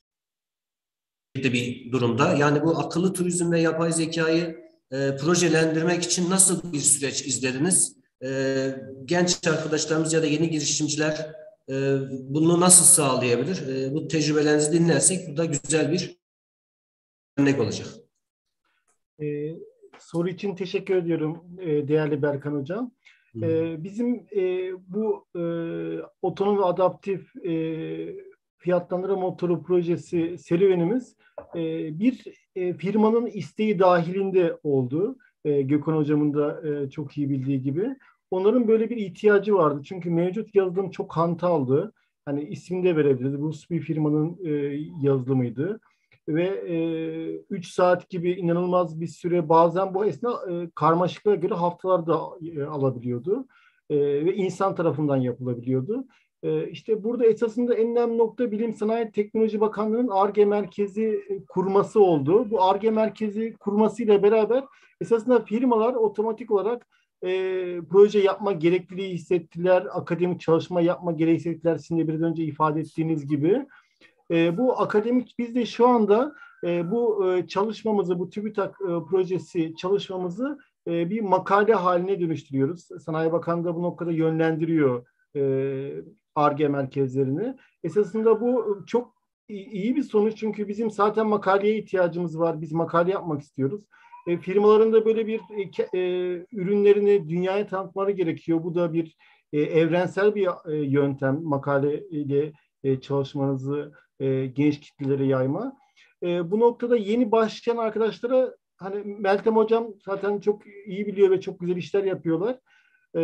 bir durumda? Yani bu akıllı turizm ve yapay zekayı E, projelendirmek için nasıl bir süreç izlediniz? E, genç arkadaşlarımız ya da yeni girişimciler e, bunu nasıl sağlayabilir? E, bu tecrübelerinizi dinlersek bu da güzel bir örnek olacak. E, soru için teşekkür ediyorum e, değerli Berkan Hocam. E, bizim e, bu e, otonom ve adaptif e, fiyatlandırma motoru projesi serüvenimiz e, bir e, firmanın isteği dahilinde oldu. E, Gökhan Hocam'ın da e, çok iyi bildiği gibi. Onların böyle bir ihtiyacı vardı. Çünkü mevcut yazılım çok hantaldı. Hani ismini de verebiliriz. Rus bir firmanın e, yazılımıydı. Ve e, üç saat gibi inanılmaz bir süre, bazen bu esna e, karmaşıklığa göre haftalarda e, alabiliyordu. E, ve insan tarafından yapılabiliyordu. E, işte burada esasında en önemli nokta Bilim Sanayi Teknoloji Bakanlığı'nın Ar-Ge merkezi kurması oldu. Bu Ar-Ge merkezi kurmasıyla beraber esasında firmalar otomatik olarak e, proje yapma gerekliliği hissettiler, akademik çalışma yapma gereği hissettiler. Sizin de biraz önce ifade ettiğiniz gibi. E, bu akademik, biz de şu anda e, bu e, çalışmamızı, bu TÜBİTAK e, projesi çalışmamızı e, bir makale haline dönüştürüyoruz. Sanayi Bakanlığı da bu noktada yönlendiriyor e, Ar-Ge merkezlerini. Esasında bu çok iyi bir sonuç, çünkü bizim zaten makaleye ihtiyacımız var. Biz makale yapmak istiyoruz. E, firmaların da böyle bir e, e, ürünlerini dünyaya tanıtmaları gerekiyor. Bu da bir e, evrensel bir e, yöntem, makale ile e, çalışmanızı e, genç kitlelere yayma. E, bu noktada yeni başlayan arkadaşlara, hani Meltem Hocam zaten çok iyi biliyor ve çok güzel işler yapıyorlar. E,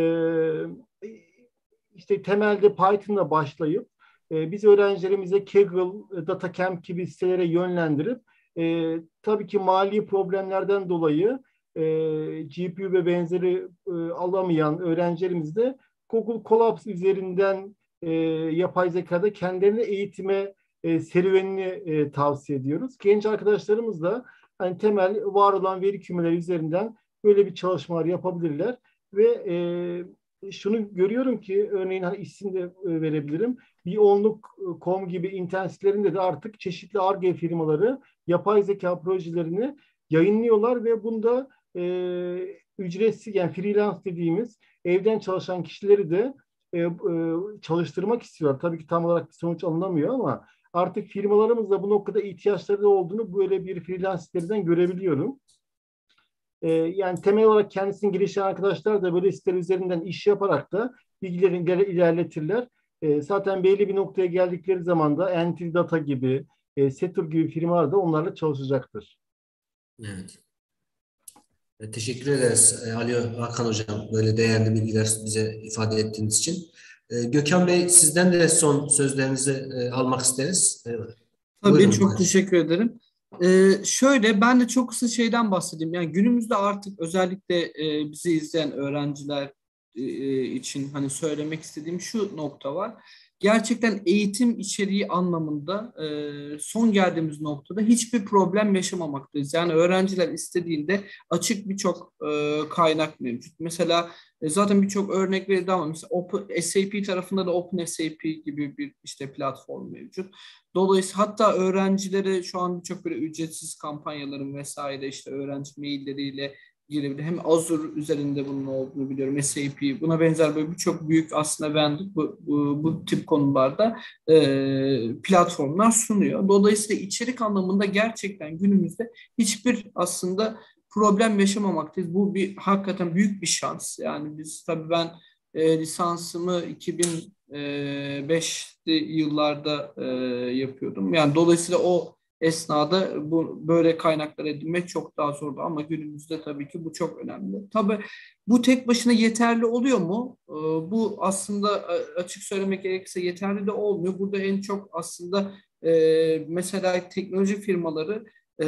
işte temelde Python'la başlayıp e, biz öğrencilerimize Kaggle, DataCamp gibi sitelere yönlendirip e, tabii ki mali problemlerden dolayı e, G P U ve benzeri e, alamayan öğrencilerimiz de Google Colabs üzerinden e, yapay zekada kendilerini eğitime e, serüvenini e, tavsiye ediyoruz. Genç arkadaşlarımız da hani temel var olan veri kümeleri üzerinden böyle bir çalışmalar yapabilirler ve e, şunu görüyorum ki, örneğin hani isim de verebilirim. bir onluk nokta com gibi internet sitelerinde de artık çeşitli Ar-Ge firmaları yapay zeka projelerini yayınlıyorlar ve bunda e, ücretsiz, yani freelance dediğimiz evden çalışan kişileri de e, e, çalıştırmak istiyorlar. Tabii ki tam olarak bir sonuç alınamıyor ama artık firmalarımız da bu noktada ihtiyaçları olduğunu böyle bir freelance sitelerinden görebiliyorum. Yani temel olarak kendisini geliştiren arkadaşlar da böyle siteler üzerinden iş yaparak da bilgilerini ilerletirler. Zaten belli bir noktaya geldikleri zaman da Entil Data gibi, Setur gibi firmalar da onlarla çalışacaktır. Evet. Teşekkür ederiz Ali Hakan Hocam, böyle değerli bilgiler bize ifade ettiğiniz için. Gökhan Bey, sizden de son sözlerinizi almak isteriz. Tabii, buyurun, çok teşekkür ederim. Ee, şöyle, ben de çok kısa şeyden bahsedeyim. Yani günümüzde artık özellikle e, bizi izleyen öğrenciler, e, için hani söylemek istediğim şu nokta var. Gerçekten eğitim içeriği anlamında e, son geldiğimiz noktada hiçbir problem yaşamamaktayız. Yani öğrenciler istediğinde açık birçok e, kaynak mevcut. Mesela e, zaten birçok örnek verildi ama mesela Open, S A P tarafında da OpenSAP gibi bir işte platform mevcut. Dolayısıyla hatta öğrencilere şu an çok böyle ücretsiz kampanyaların vesaire işte öğrenci mailleriyle girebilir. Hem Azure üzerinde bunun olduğunu biliyorum. S A P, buna benzer böyle birçok büyük aslında vendor bu, bu, bu tip konularda e, platformlar sunuyor. Dolayısıyla içerik anlamında gerçekten günümüzde hiçbir aslında problem yaşamamaktayız. Bu bir hakikaten büyük bir şans. Yani biz tabii ben e, lisansımı iki bin beşli yıllarda e, yapıyordum. Yani dolayısıyla o esnada bu böyle kaynaklar edinmek çok daha zordu ama günümüzde tabii ki bu çok önemli. Tabii bu tek başına yeterli oluyor mu? Ee, bu aslında açık söylemek gerekirse yeterli de olmuyor. Burada en çok aslında e, mesela teknoloji firmaları e,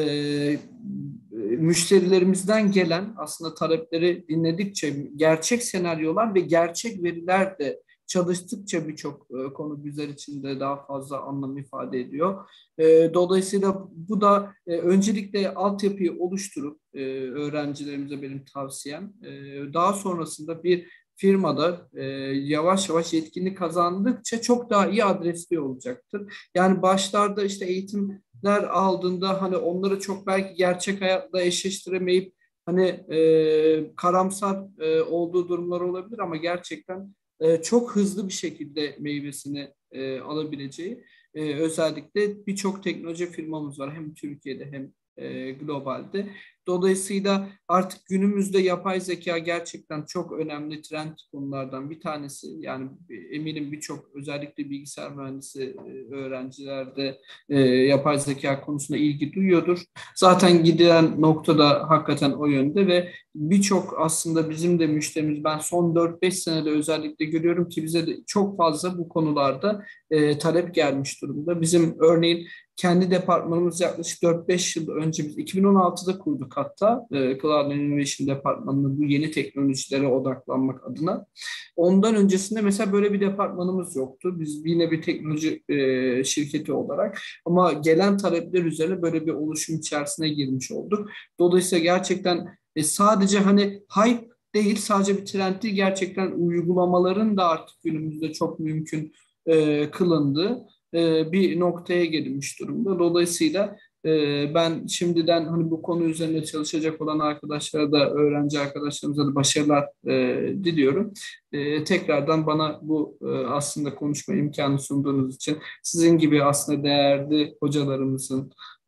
müşterilerimizden gelen aslında talepleri dinledikçe gerçek senaryolar ve gerçek veriler de çalıştıkça birçok e, konu bizler için de daha fazla anlam ifade ediyor. E, dolayısıyla bu da e, öncelikle altyapıyı oluşturup e, öğrencilerimize benim tavsiyem. E, daha sonrasında bir firmada e, yavaş yavaş yetkinlik kazandıkça çok daha iyi adresli olacaktır. Yani başlarda işte eğitimler aldığında hani onları çok belki gerçek hayatla eşleştiremeyip hani e, karamsar e, olduğu durumlar olabilir ama gerçekten Ee, çok hızlı bir şekilde meyvesini e, alabileceği e, özellikle birçok teknoloji firmamız var hem Türkiye'de hem e, globalde. Dolayısıyla artık günümüzde yapay zeka gerçekten çok önemli trend konulardan bir tanesi. Yani eminim birçok özellikle bilgisayar mühendisi e, öğrenciler de e, yapay zeka konusunda ilgi duyuyordur. Zaten gidilen nokta da hakikaten o yönde ve birçok aslında bizim de müşterimiz ben son dört beş senede özellikle görüyorum ki bize de çok fazla bu konularda e, talep gelmiş durumda. Bizim örneğin kendi departmanımız yaklaşık dört beş yıl önce biz iki bin on altıda kurduk hatta e, Cloud Innovation Departmanı'nı bu yeni teknolojilere odaklanmak adına. Ondan öncesinde mesela böyle bir departmanımız yoktu. Biz yine bir teknoloji e, şirketi olarak ama gelen talepler üzerine böyle bir oluşum içerisine girmiş olduk. Dolayısıyla gerçekten e, sadece hani hype değil sadece bir trend değil gerçekten uygulamaların da artık günümüzde çok mümkün e, kılındığı bir noktaya gelinmiş durumda. Dolayısıyla ben şimdiden hani bu konu üzerinde çalışacak olan arkadaşlara da öğrenci arkadaşlarımıza da başarılar diliyorum. Tekrardan bana bu aslında konuşma imkanı sunduğunuz için sizin gibi aslında değerli hocalarımızın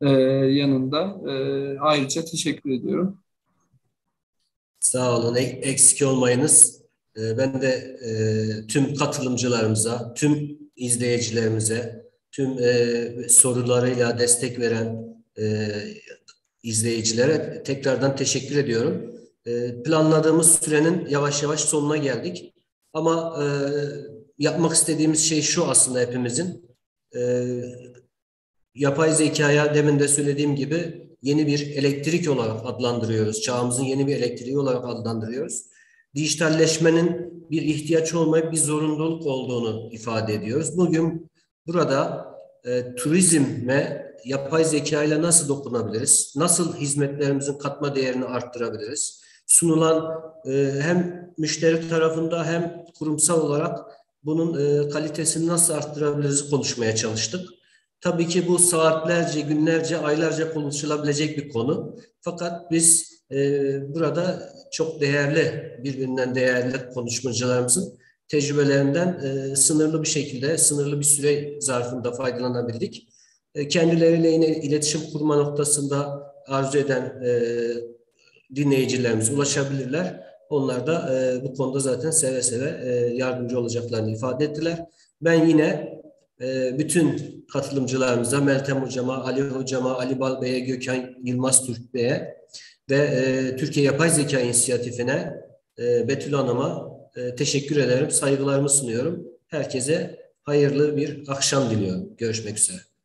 yanında ayrıca teşekkür ediyorum. Sağ olun, eksik olmayınız. Ben de tüm katılımcılarımıza, tüm izleyicilerimize, tüm e, sorularıyla destek veren e, izleyicilere tekrardan teşekkür ediyorum. E, planladığımız sürenin yavaş yavaş sonuna geldik. Ama e, yapmak istediğimiz şey şu aslında hepimizin. E, yapay zekaya demin de söylediğim gibi yeni bir elektrik olarak adlandırıyoruz. Çağımızın yeni bir elektriği olarak adlandırıyoruz. Dijitalleşmenin bir ihtiyaç olmayıp bir zorunluluk olduğunu ifade ediyoruz. Bugün burada e, turizme yapay zeka ile nasıl dokunabiliriz? Nasıl hizmetlerimizin katma değerini arttırabiliriz? Sunulan e, hem müşteri tarafında hem kurumsal olarak bunun e, kalitesini nasıl arttırabiliriz konuşmaya çalıştık. Tabii ki bu saatlerce, günlerce, aylarca konuşulabilecek bir konu. Fakat biz e, burada çok değerli, birbirinden değerli konuşmacılarımızın tecrübelerinden e, sınırlı bir şekilde, sınırlı bir süre zarfında faydalanabildik. E, kendileriyle yine iletişim kurma noktasında arzu eden e, dinleyicilerimiz ulaşabilirler. Onlar da e, bu konuda zaten seve seve e, yardımcı olacaklarını ifade ettiler. Ben yine e, bütün katılımcılarımıza, Meltem Hocama, Ali Hocama, Ali Bal Bey'e, Gökhan Yılmaz Türk Bey'e ve e, Türkiye Yapay Zeka İnisiyatifi'ne, e, Betül Hanım'a e, teşekkür ederim, saygılarımı sunuyorum. Herkese hayırlı bir akşam diliyorum. Görüşmek üzere.